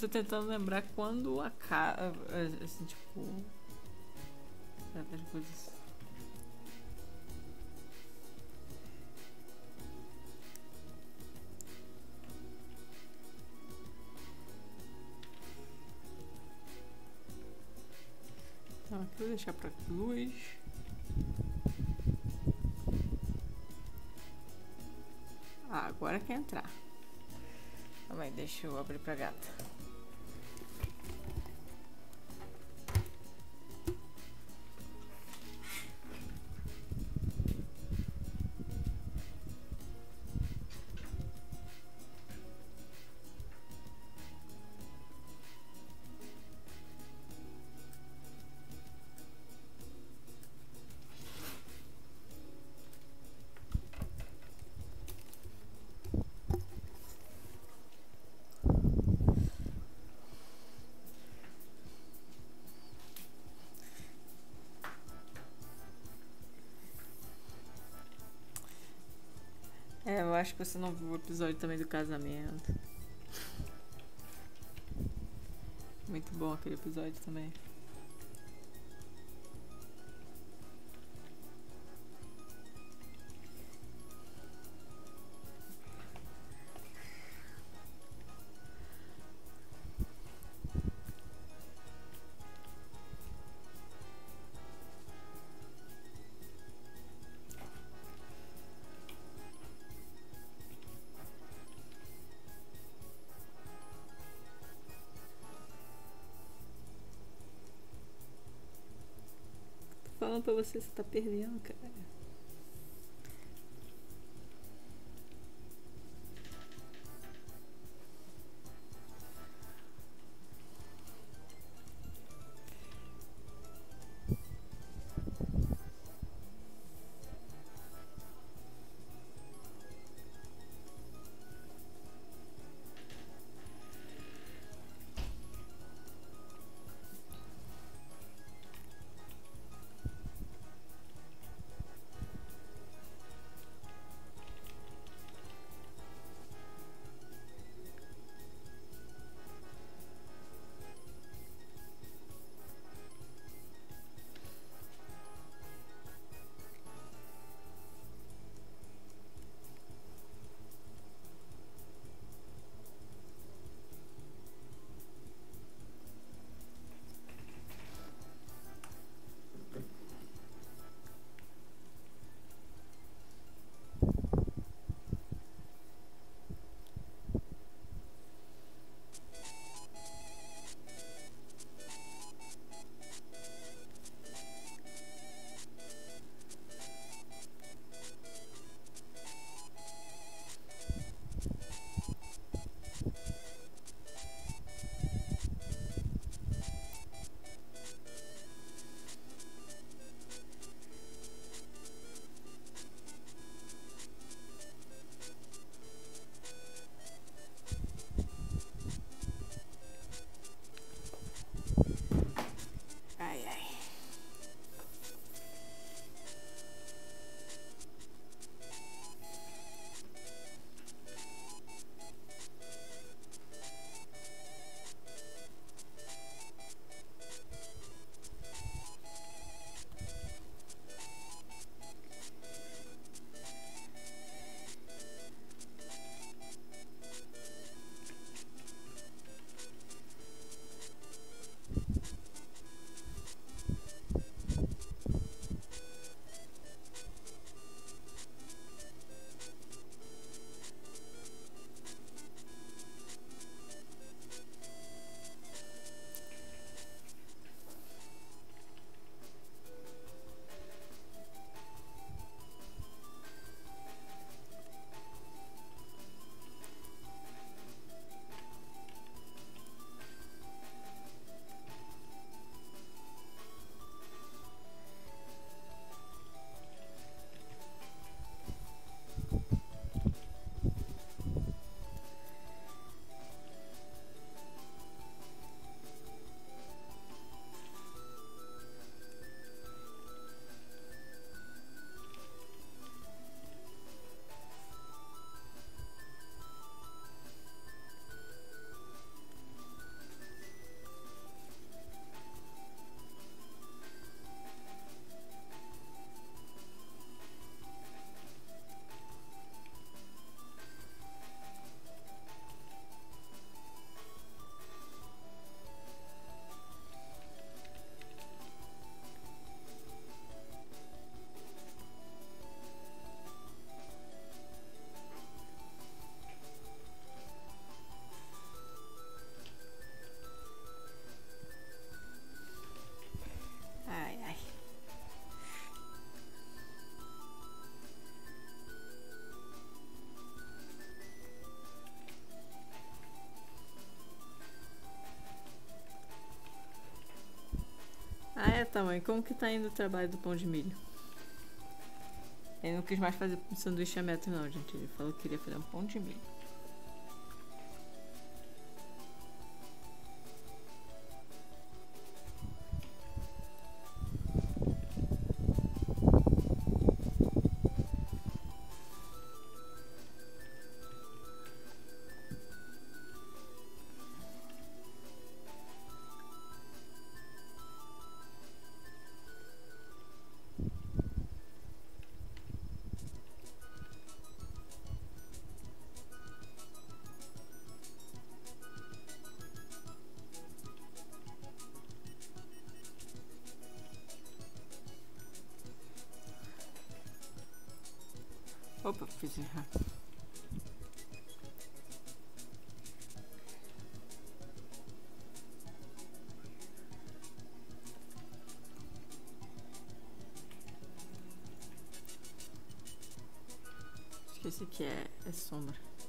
tô tentando lembrar quando acaba. Assim, tipo. Certas coisas. Então aqui eu vou deixar pra luz. Ah, agora quer entrar. Calma aí, deixa eu abrir pra gata. É, eu acho que você não viu o episódio também do casamento. Muito bom aquele episódio também. Tô falando pra você, você tá perdendo, cara. Tá, mãe, como que tá indo o trabalho do pão de milho? Ele não quis mais fazer um sanduíche a metro, não, gente. Ele falou que queria fazer um pão de milho. Opa, fiz errado. Acho que esse aqui é, é sombra.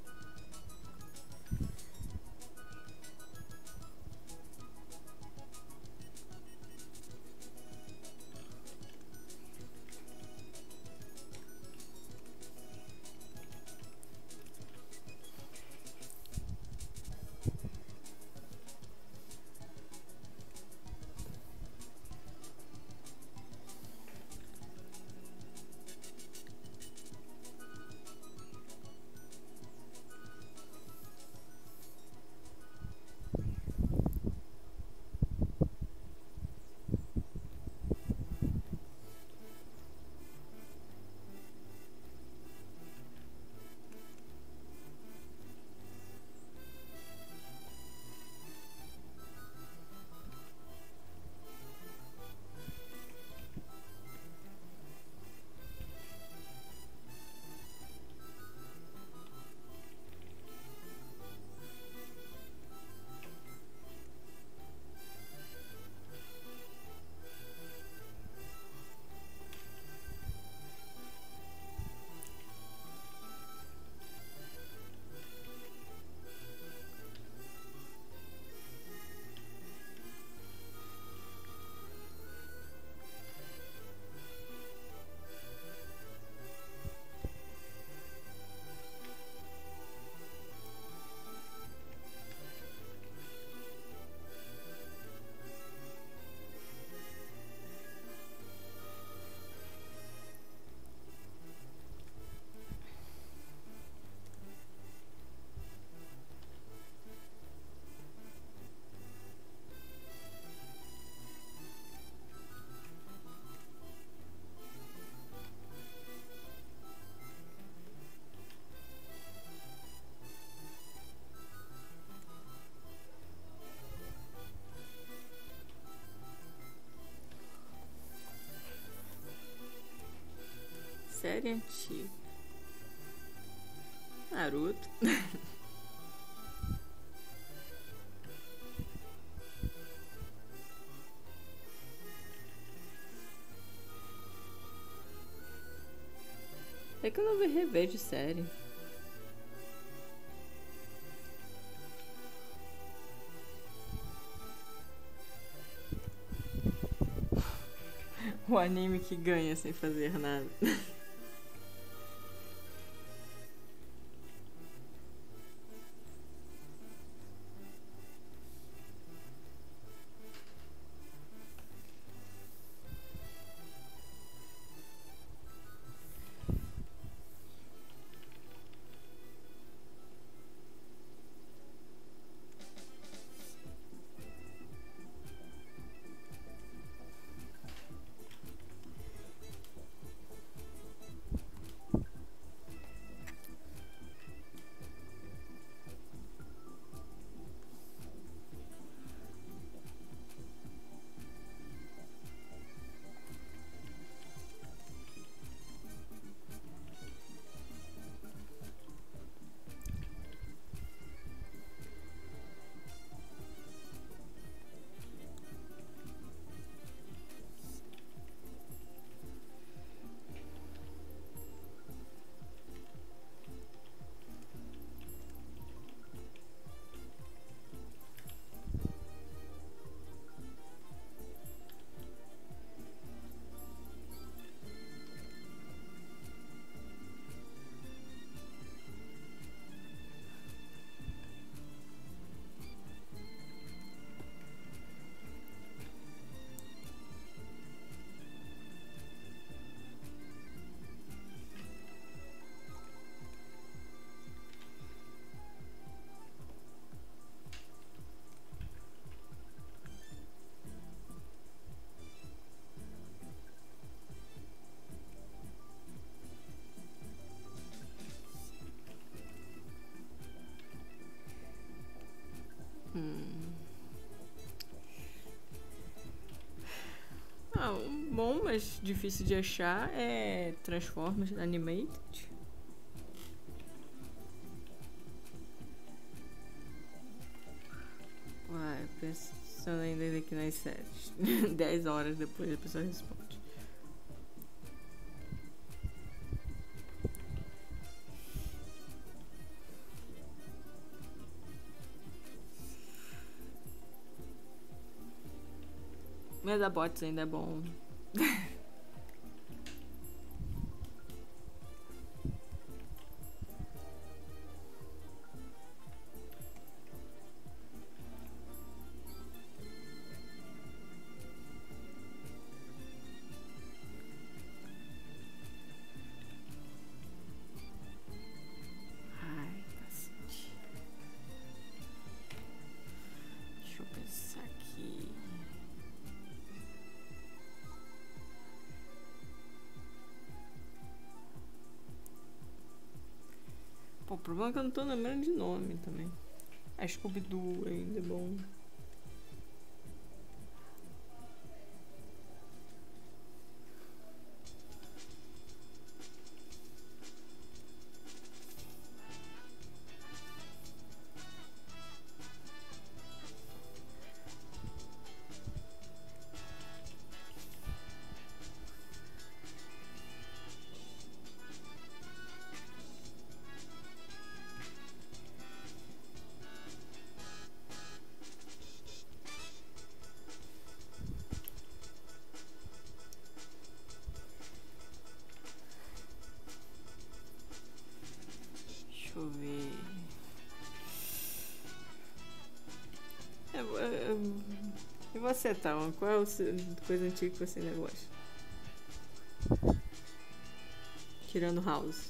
Série antiga. Naruto. É que eu não vi rever de série. O anime que ganha sem fazer nada. bom, mas difícil de achar é Transformers Animated. Uai, pensando ainda aqui nas séries. dez horas depois a pessoa responde. Medabots ainda é bom. Ai, cacete. Deixa eu pensar aqui. Pô, o problema é que eu não tô lembrando de nome também. A Scooby-Doo ainda é bom. Deixa eu ver. É, é, é, e você, Thalma? Qual é a coisa antiga que você ainda gosta? Tirando House.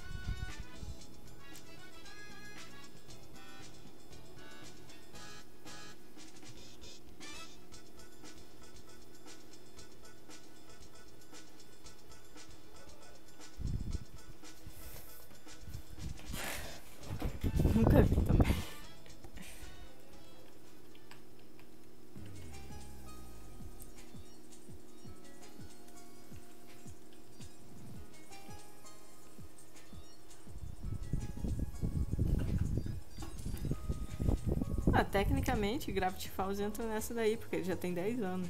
Nunca vi também. Ah, tecnicamente, Gravity Falls entra nessa daí, porque ele já tem dez anos.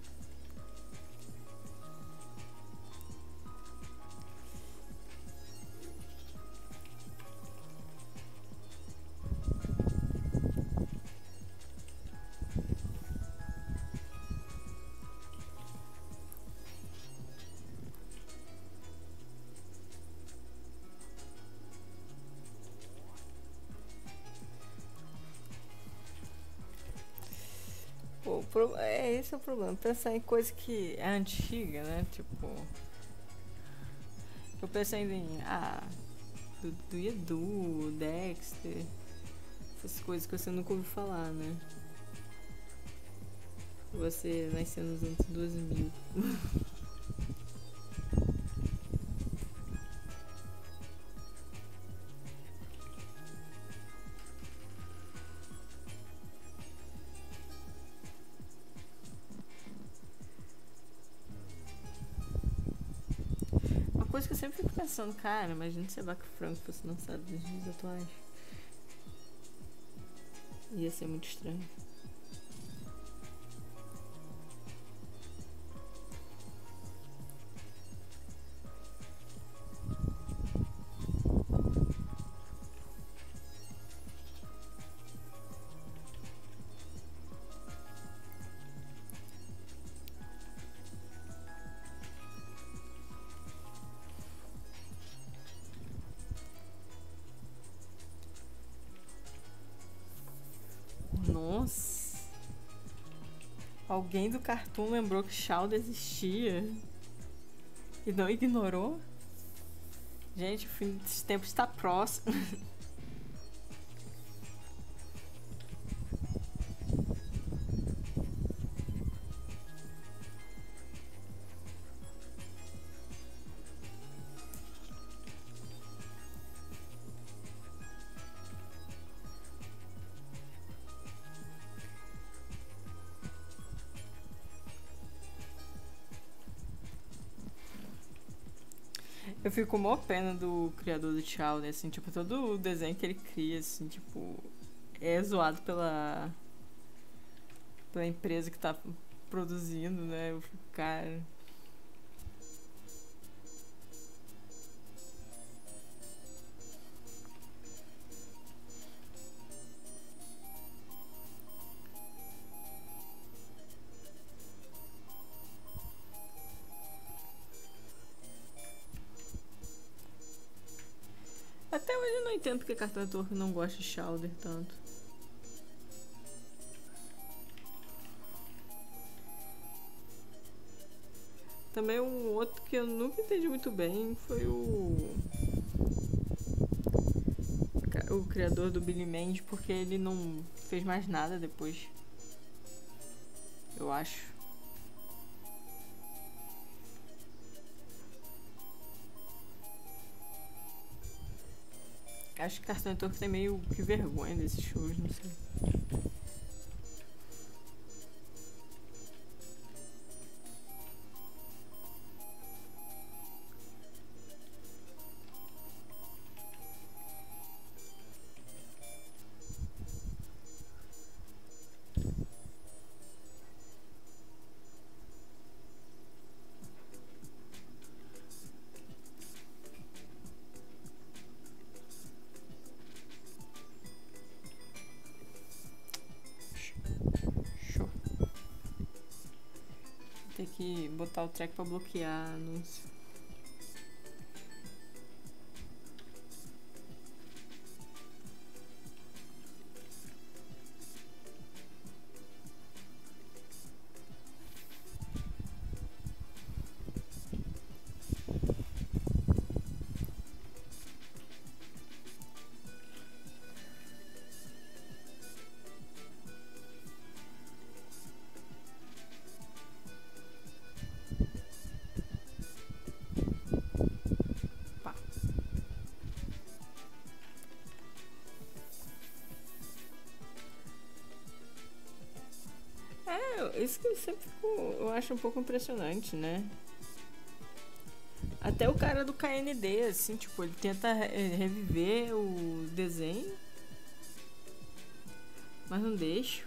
Pô, pro- é esse é o problema. Pensar em coisa que é antiga, né? Tipo. Eu pensei em. Ah, do, do Edu, Dexter. Essas coisas que você nunca ouviu falar, né? Você nasceu nos anos dois mil. Uma coisa que eu sempre fico pensando, cara, imagina se a Vaca Franco fosse lançada nos dias atuais. Ia ser muito estranho. Nossa. Alguém do Cartoon lembrou que Shauda existia e não ignorou? Gente, o fim dos tempos está próximo. Eu fico com maior pena do criador do Tchau, né? Assim, tipo, todo o desenho que ele cria, assim, tipo, é zoado pela, pela empresa que tá produzindo, né? Eu fico, cara. Até hoje eu não entendo porque Cartoon Network não gosta de Chowder tanto. Também um outro que eu nunca entendi muito bem foi o. O criador do Billy Mandy, porque ele não fez mais nada depois. Eu acho. Acho que Cartoon Network tem meio que vergonha desses shows, não sei. Show. Tem que botar o track pra bloquear anúncio. Pá. É, isso que eu sempre fico, eu acho um pouco impressionante, né? Até o cara do K N D, assim, tipo, ele tenta re- reviver o desenho, mas não deixa.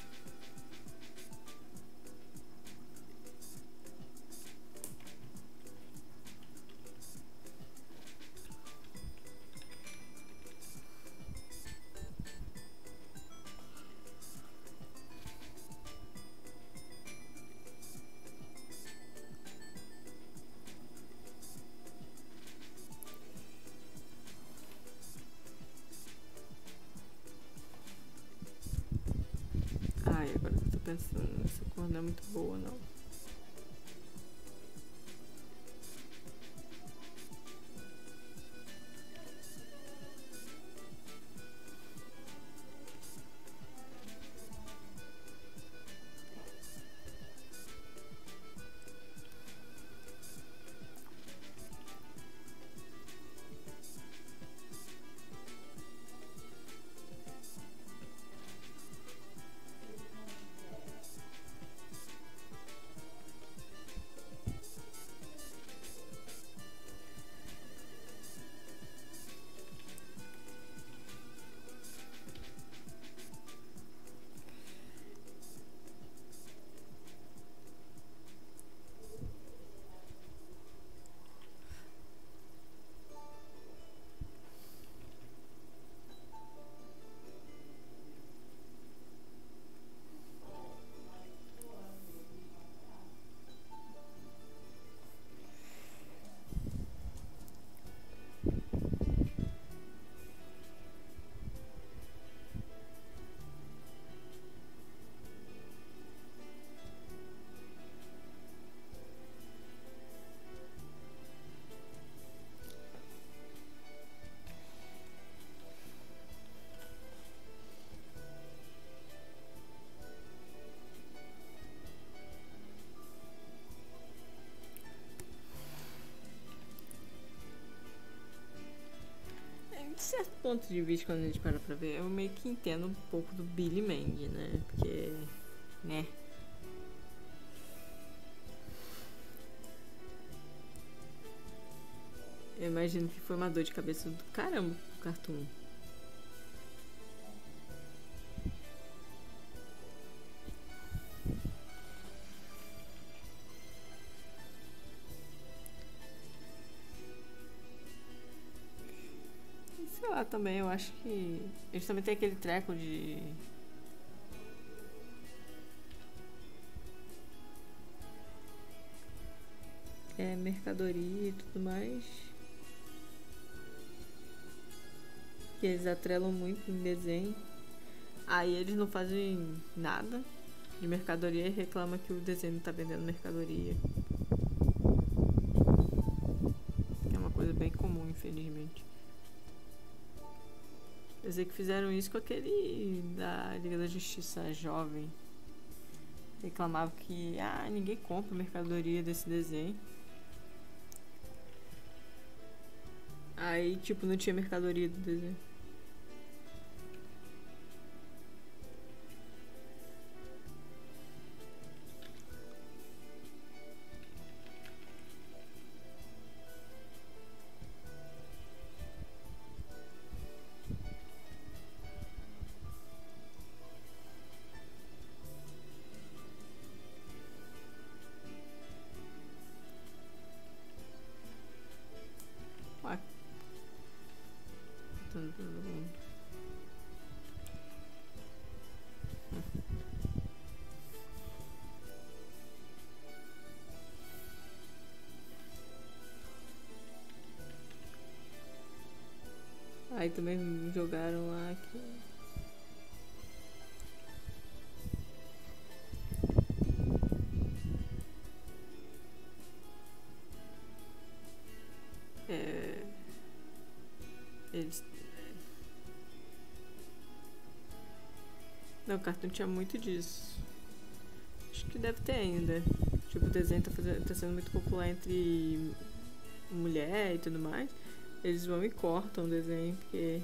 Ai, agora que eu tô pensando, essa cor não é muito boa, não. De certo ponto de vista, quando a gente para pra ver, eu meio que entendo um pouco do Billy Mandy, né? Porque, né? Eu imagino que foi uma dor de cabeça do caramba o Cartoon. Sei lá, também, eu acho que eles também têm aquele treco de é, mercadoria e tudo mais. Que eles atrelam muito em desenho. Aí eles não fazem nada de mercadoria e reclamam que o desenho não tá vendendo mercadoria. Que é uma coisa bem comum, infelizmente. Eu sei que fizeram isso com aquele da Liga da Justiça Jovem. Reclamavam que ah, ninguém compra mercadoria desse desenho. Aí, tipo, não tinha mercadoria do desenho. Ué. Todo mundo. Aí também jogaram lá que é, eles não, o Cartoon tinha muito disso. Acho que deve ter ainda. Tipo, o desenho tá, fazendo, tá sendo muito popular entre mulher e tudo mais. Eles vão e cortam o desenho porque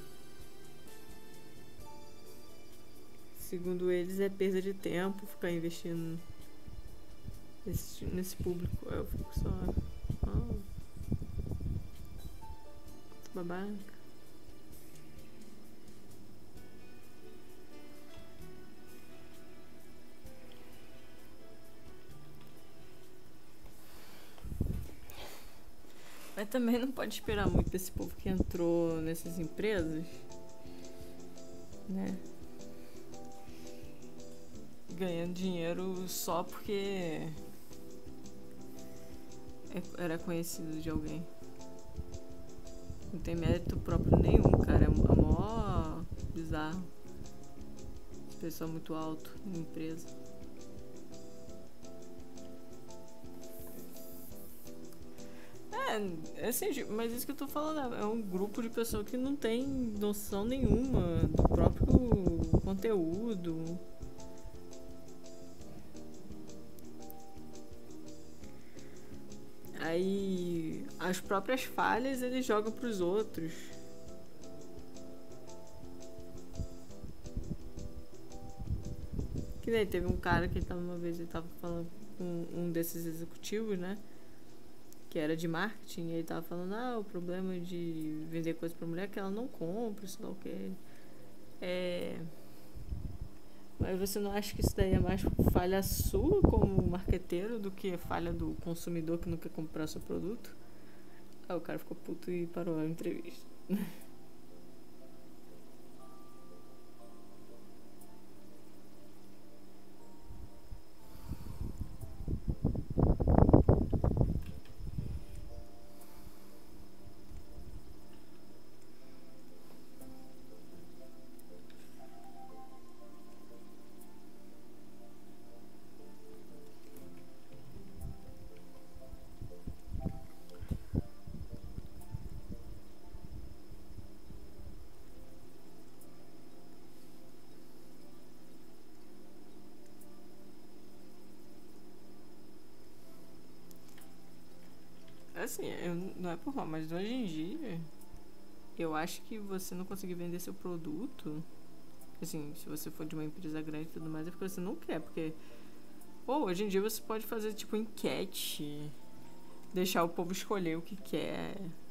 segundo eles é perda de tempo ficar investindo nesse, nesse público. Eu fico só oh, babaca. Mas também não pode esperar muito desse povo que entrou nessas empresas, né? Ganhando dinheiro só porque era conhecido de alguém. Não tem mérito próprio nenhum, cara. É mó bizarro. Pessoa muito alto na empresa. É, assim, mas isso que eu tô falando é um grupo de pessoas que não tem noção nenhuma do próprio conteúdo. Aí as próprias falhas eles jogam pros outros. Que nem teve um cara que ele tava uma vez, ele tava falando com um desses executivos, né? Que era de marketing, e ele tava falando, ah, o problema de vender coisa pra mulher é que ela não compra, sei lá o que. É... Mas você não acha que isso daí é mais falha sua como marqueteiro do que falha do consumidor que não quer comprar seu produto? Aí o cara ficou puto e parou a entrevista. Assim, eu, não é por mal, mas hoje em dia eu acho que você não conseguir vender seu produto, assim, se você for de uma empresa grande e tudo mais, é porque você não quer, porque ou hoje em dia você pode fazer tipo enquete, deixar o povo escolher o que quer,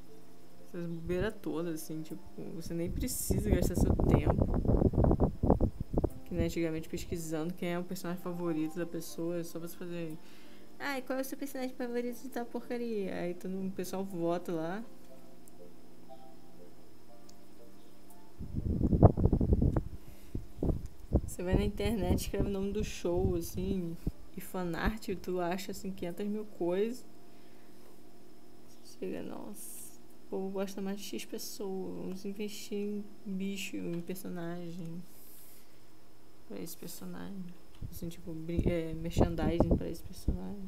essas bobeiras todas, assim, tipo, você nem precisa gastar seu tempo. Que nem antigamente pesquisando quem é o personagem favorito da pessoa, é só você fazer. Ai, qual é o seu personagem favorito de tal porcaria? Aí todo o pessoal vota lá. Você vai na internet, escreve o nome do show, assim, e fanart, tu acha, assim, quinhentas mil coisas. Chega, nossa, o povo gosta mais de X pessoas, vamos investir em bicho, em personagem, pra esse personagem. Assim, tipo, é, merchandising pra esse personagem.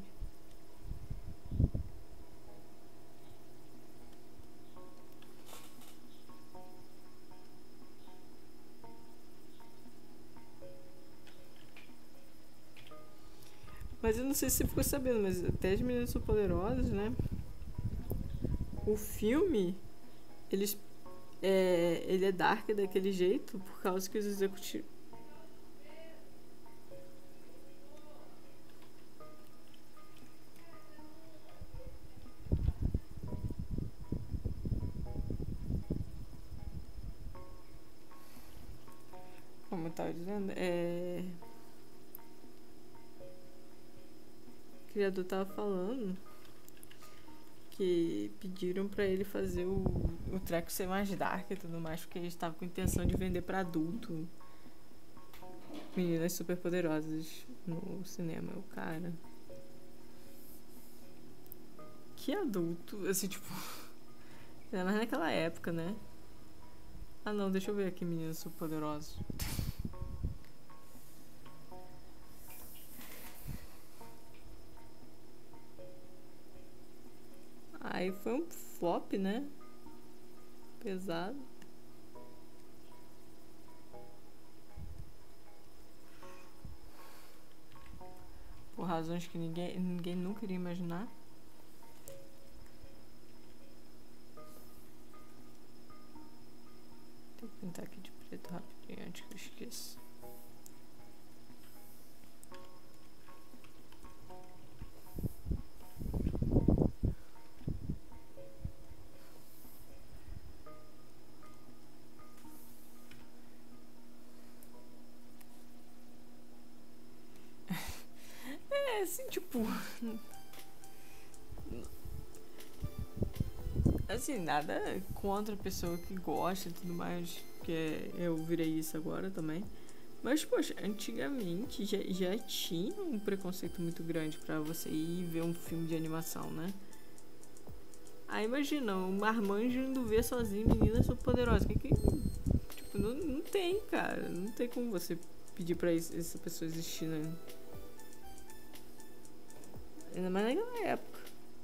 Mas eu não sei se você ficou sabendo, mas até as Meninas São Poderosas, né? O filme, eles, é, ele é dark daquele jeito por causa que os executivos... Como eu tava dizendo, é... o criador tava falando que pediram pra ele fazer o, o treco ser mais dark e tudo mais, porque eles estavam com a intenção de vender pra adulto Meninas Super Poderosas no cinema. O cara... Que adulto, assim, tipo... Ainda mais naquela época, né? Ah, não, deixa eu ver aqui Meninas Super Poderosas. Aí foi um flop, né? Pesado. Por razões que ninguém, ninguém nunca iria imaginar. Tem que pintar aqui de preto rapidinho antes que eu esqueça. É, assim, tipo... Assim, nada contra a pessoa que gosta e tudo mais, que eu virei isso agora também. Mas, poxa, antigamente já, já tinha um preconceito muito grande pra você ir ver um filme de animação, né? Aí imagina, um marmanjo indo ver sozinho Meninas Super Poderosas. Que que... Tipo, não, não tem, cara. Não tem como você pedir pra isso, essa pessoa existir, né? Ainda mais naquela época.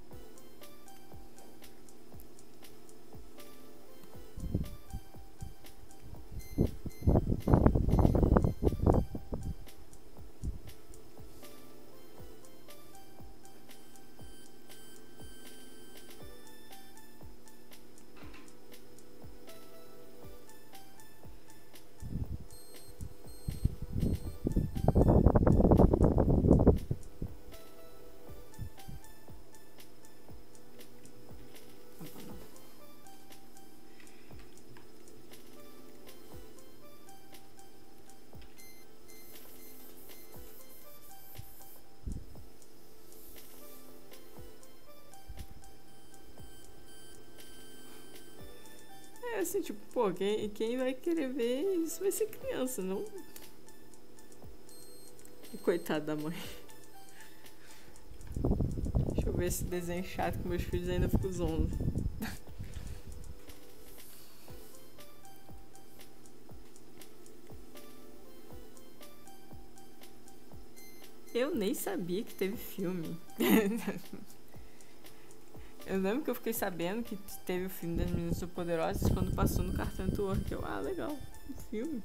É assim, tipo, pô, quem, quem vai querer ver isso vai ser criança, não? Coitada da mãe. Deixa eu ver esse desenho chato que meus filhos ainda ficam zoando. Eu nem sabia que teve filme. Eu lembro que eu fiquei sabendo que teve o filme das Meninas Superpoderosas quando passou no Cartoon Network. Eu, ah, legal, um filme.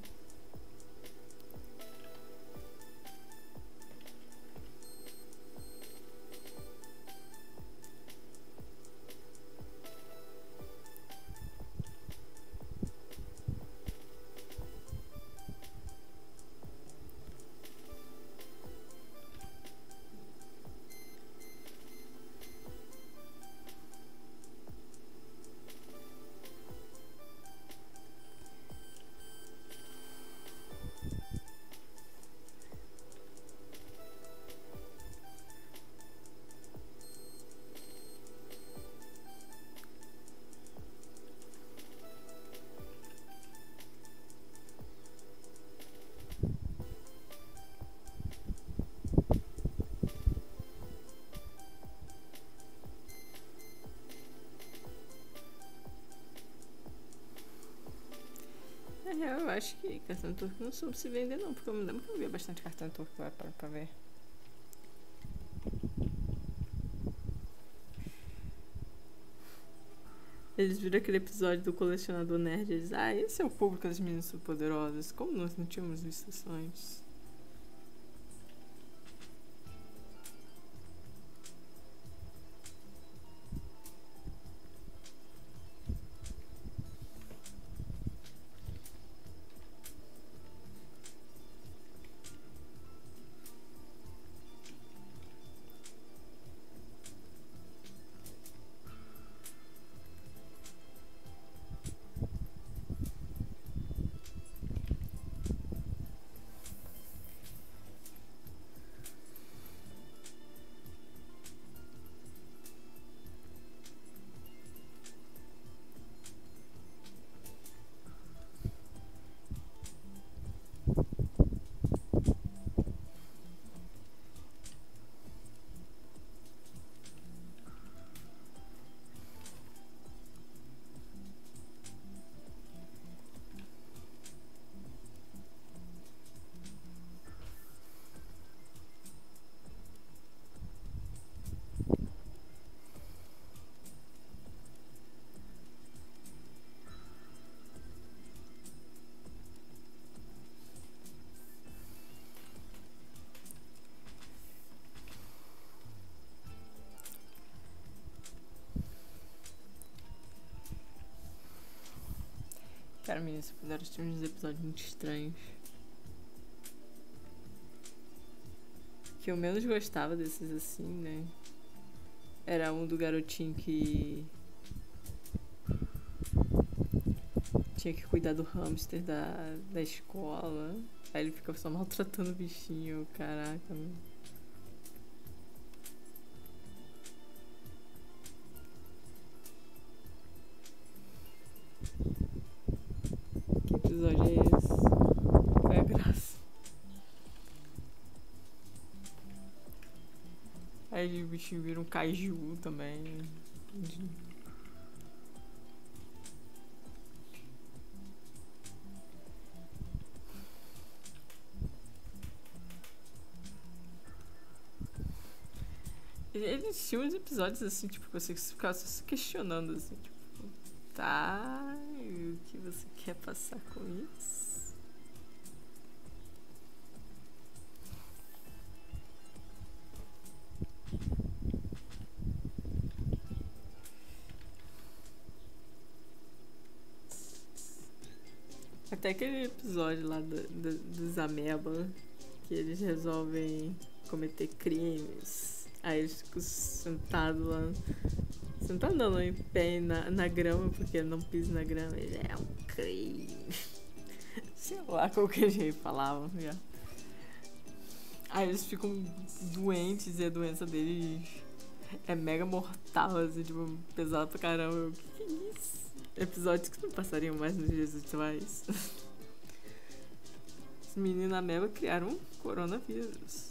real, eu acho que cartão turco não soube se vender, não, porque eu me lembro que eu via bastante cartão turco lá pra, pra ver. Eles viram aquele episódio do colecionador nerd e eles, ah, esse é o público das meninas superpoderosas. Como nós não tínhamos visto isso antes? Cara, meninas superpoderosas tinha uns episódios muito estranhos. Que eu menos gostava desses assim, né? Era um do garotinho que tinha que cuidar do hamster da, da escola. Aí ele ficava só maltratando o bichinho, caraca. Mano. Que episódio é esse? Qual é a graça? Aí o bichinho vira um kaiju também. Eles tinham uns episódios assim, tipo, que você ficava só se questionando, assim, tipo, tá, e o que você quer passar com isso? Até aquele episódio lá do, do, dos ameba, que eles resolvem cometer crimes. Aí eles ficam sentados lá. Sentado não, em pé na, na grama, porque ele não pisa na grama. Ele é um crime. Sei lá qualquer jeito falavam. Já. Aí eles ficam doentes e a doença deles é mega mortal, assim, tipo, pesado pra caramba. Eu, que que é isso? Episódios que não passariam mais nos dias atuais. Os meninos ameba criaram um coronavírus.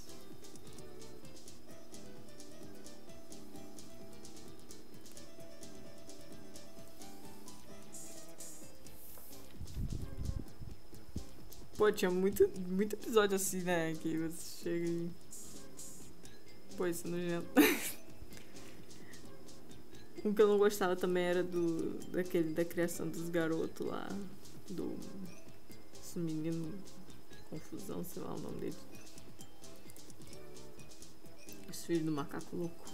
Pô, tinha muito, muito episódio assim, né? Que você chega e. Pô, isso é nojento. Um que eu não gostava também era do. Daquele da criação dos garotos lá. Do. Esse menino. Confusão, sei lá o nome dele. Os filhos do macaco louco.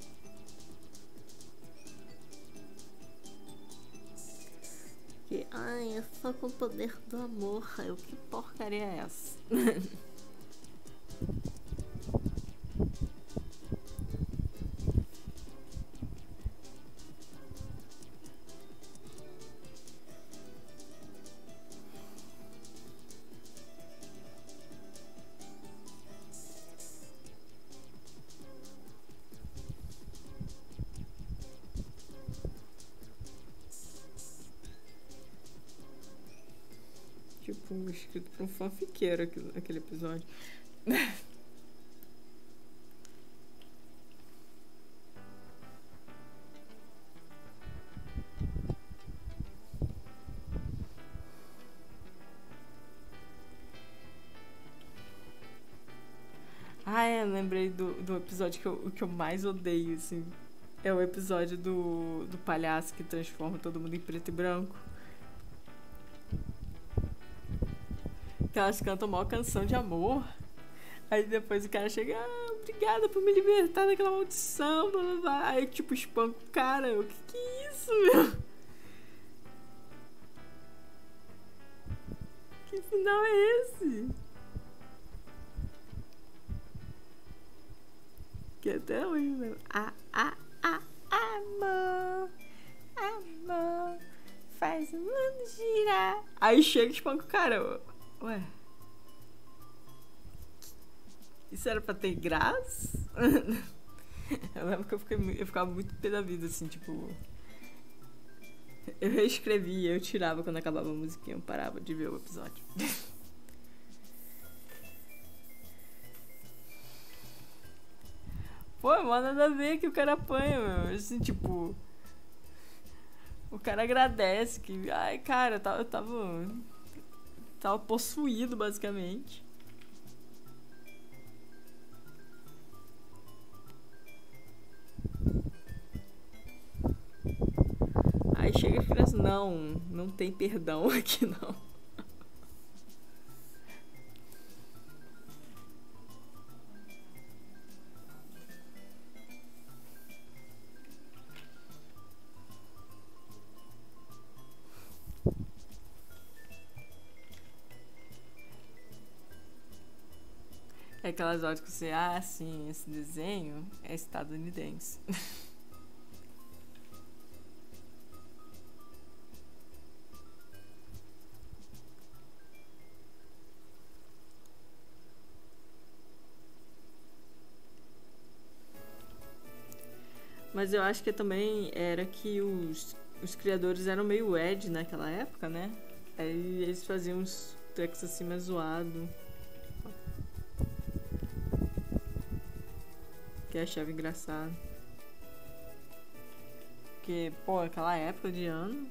Que, ai, é só com o poder do amor. Eu, que porcaria é essa? Tipo, escrito por um fanfiqueiro aquele, aquele episódio. Ah, é, lembrei do, do episódio que eu, que eu mais odeio, assim. É o episódio do, do palhaço que transforma todo mundo em preto e branco. Que elas cantam uma canção de amor. Aí depois o cara chega, ah, obrigada por me libertar daquela maldição, blá blá blá. Aí tipo, espanca o cara. O que que é isso, meu? Que final é esse? Que até hoje, meu. Ah, ah, ah, amor, amor, faz o mundo girar. Aí chega e espanca o cara. Ué. Isso era pra ter graça? Eu lembro que eu, fiquei, eu ficava muito pé da vida, assim, tipo. Eu reescrevia, eu tirava quando acabava a musiquinha, eu parava de ver o episódio. Pô, mas nada a ver que o cara apanha, meu. Assim, tipo. O cara agradece que. Ai, cara, eu tava. Eu tava, tava possuído, basicamente. Aí chega as crianças, não, não tem perdão aqui não. É aquelas horas que você, ah, sim, esse desenho é estadunidense. Mas eu acho que também era que os, os criadores eram meio Ed naquela época, né? Aí eles faziam uns tracks assim mais zoado. Que eu achava engraçado. Porque, pô, aquela época de ano.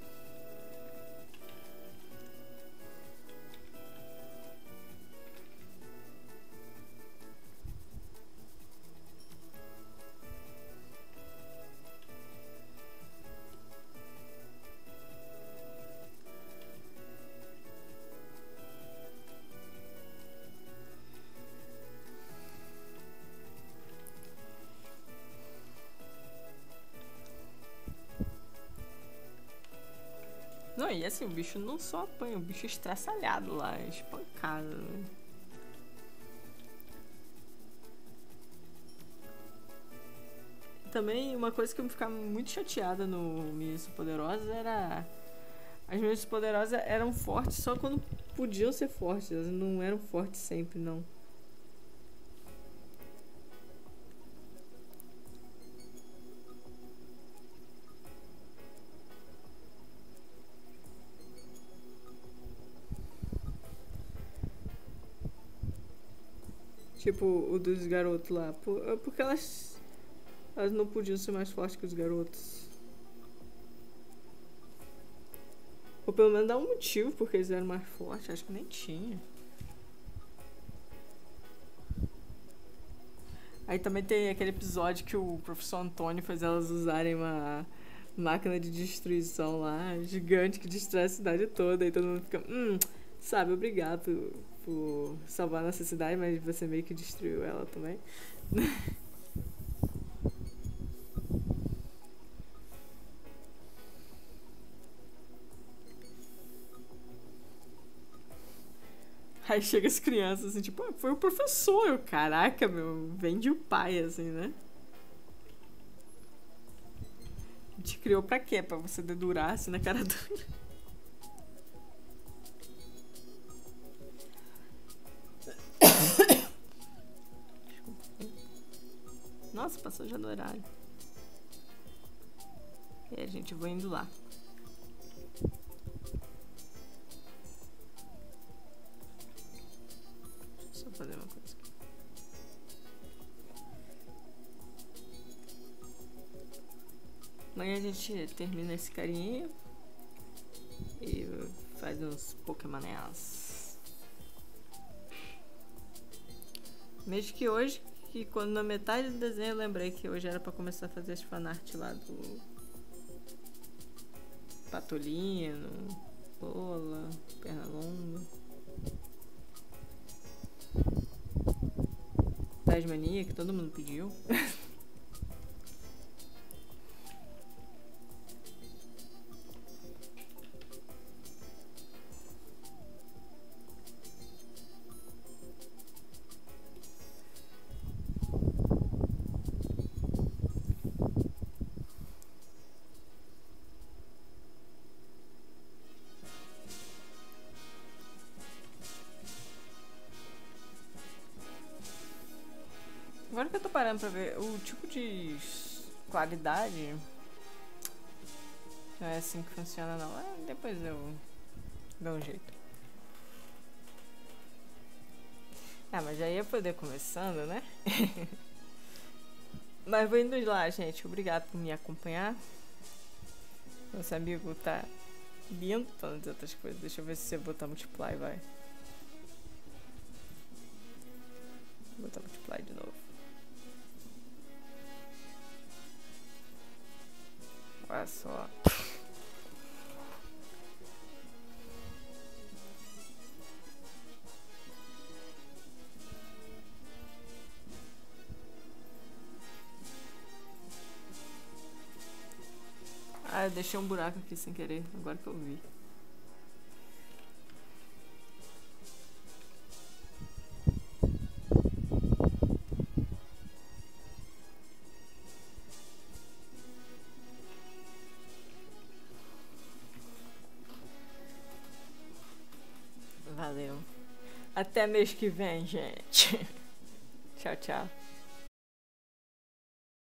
Não, e assim, o bicho não só apanha, o bicho é estraçalhado lá, é espancado, né? Também uma coisa que eu ficava muito chateada no Meninas Poderosas era... As Meninas Poderosas eram fortes só quando podiam ser fortes, elas não eram fortes sempre, não. Tipo, o dos garotos lá. Por, porque elas. Elas não podiam ser mais fortes que os garotos. Ou pelo menos dar um motivo porque eles eram mais fortes. Acho que nem tinha. Aí também tem aquele episódio que o professor Antônio faz elas usarem uma máquina de destruição lá, gigante, que destrói a cidade toda. E todo mundo fica, hum, sabe, obrigado por, por salvar a nossa cidade, mas você meio que destruiu ela também. Aí chega as crianças assim, tipo, ah, foi o professor. Eu, caraca, meu, vende o pai, assim, né? Te criou pra quê? Pra você dedurar assim na cara do. Nossa, passou já do horário. E aí, gente, eu vou indo lá. Deixa eu só fazer uma coisa aqui. Amanhã a gente termina esse carinha e faz uns Pokémonés. Mesmo que hoje que quando na metade do desenho eu lembrei que hoje era pra começar a fazer as fanart lá do Patolino, Lola, Pernalonga, Tasmania, que todo mundo pediu. Agora que eu tô parando pra ver o tipo de qualidade, não é assim que funciona não. Ah, depois eu dou um jeito. Ah, mas já ia poder começando, né? Mas vou indo lá, gente. Obrigado por me acompanhar. Nosso amigo tá lindo falando de outras coisas. Deixa eu ver se você botar multiply, vai. Vou botar multiply de novo. Olha só. Ah, eu deixei um buraco aqui sem querer, agora que eu vi. Valeu. Até mês que vem, gente. Tchau, tchau.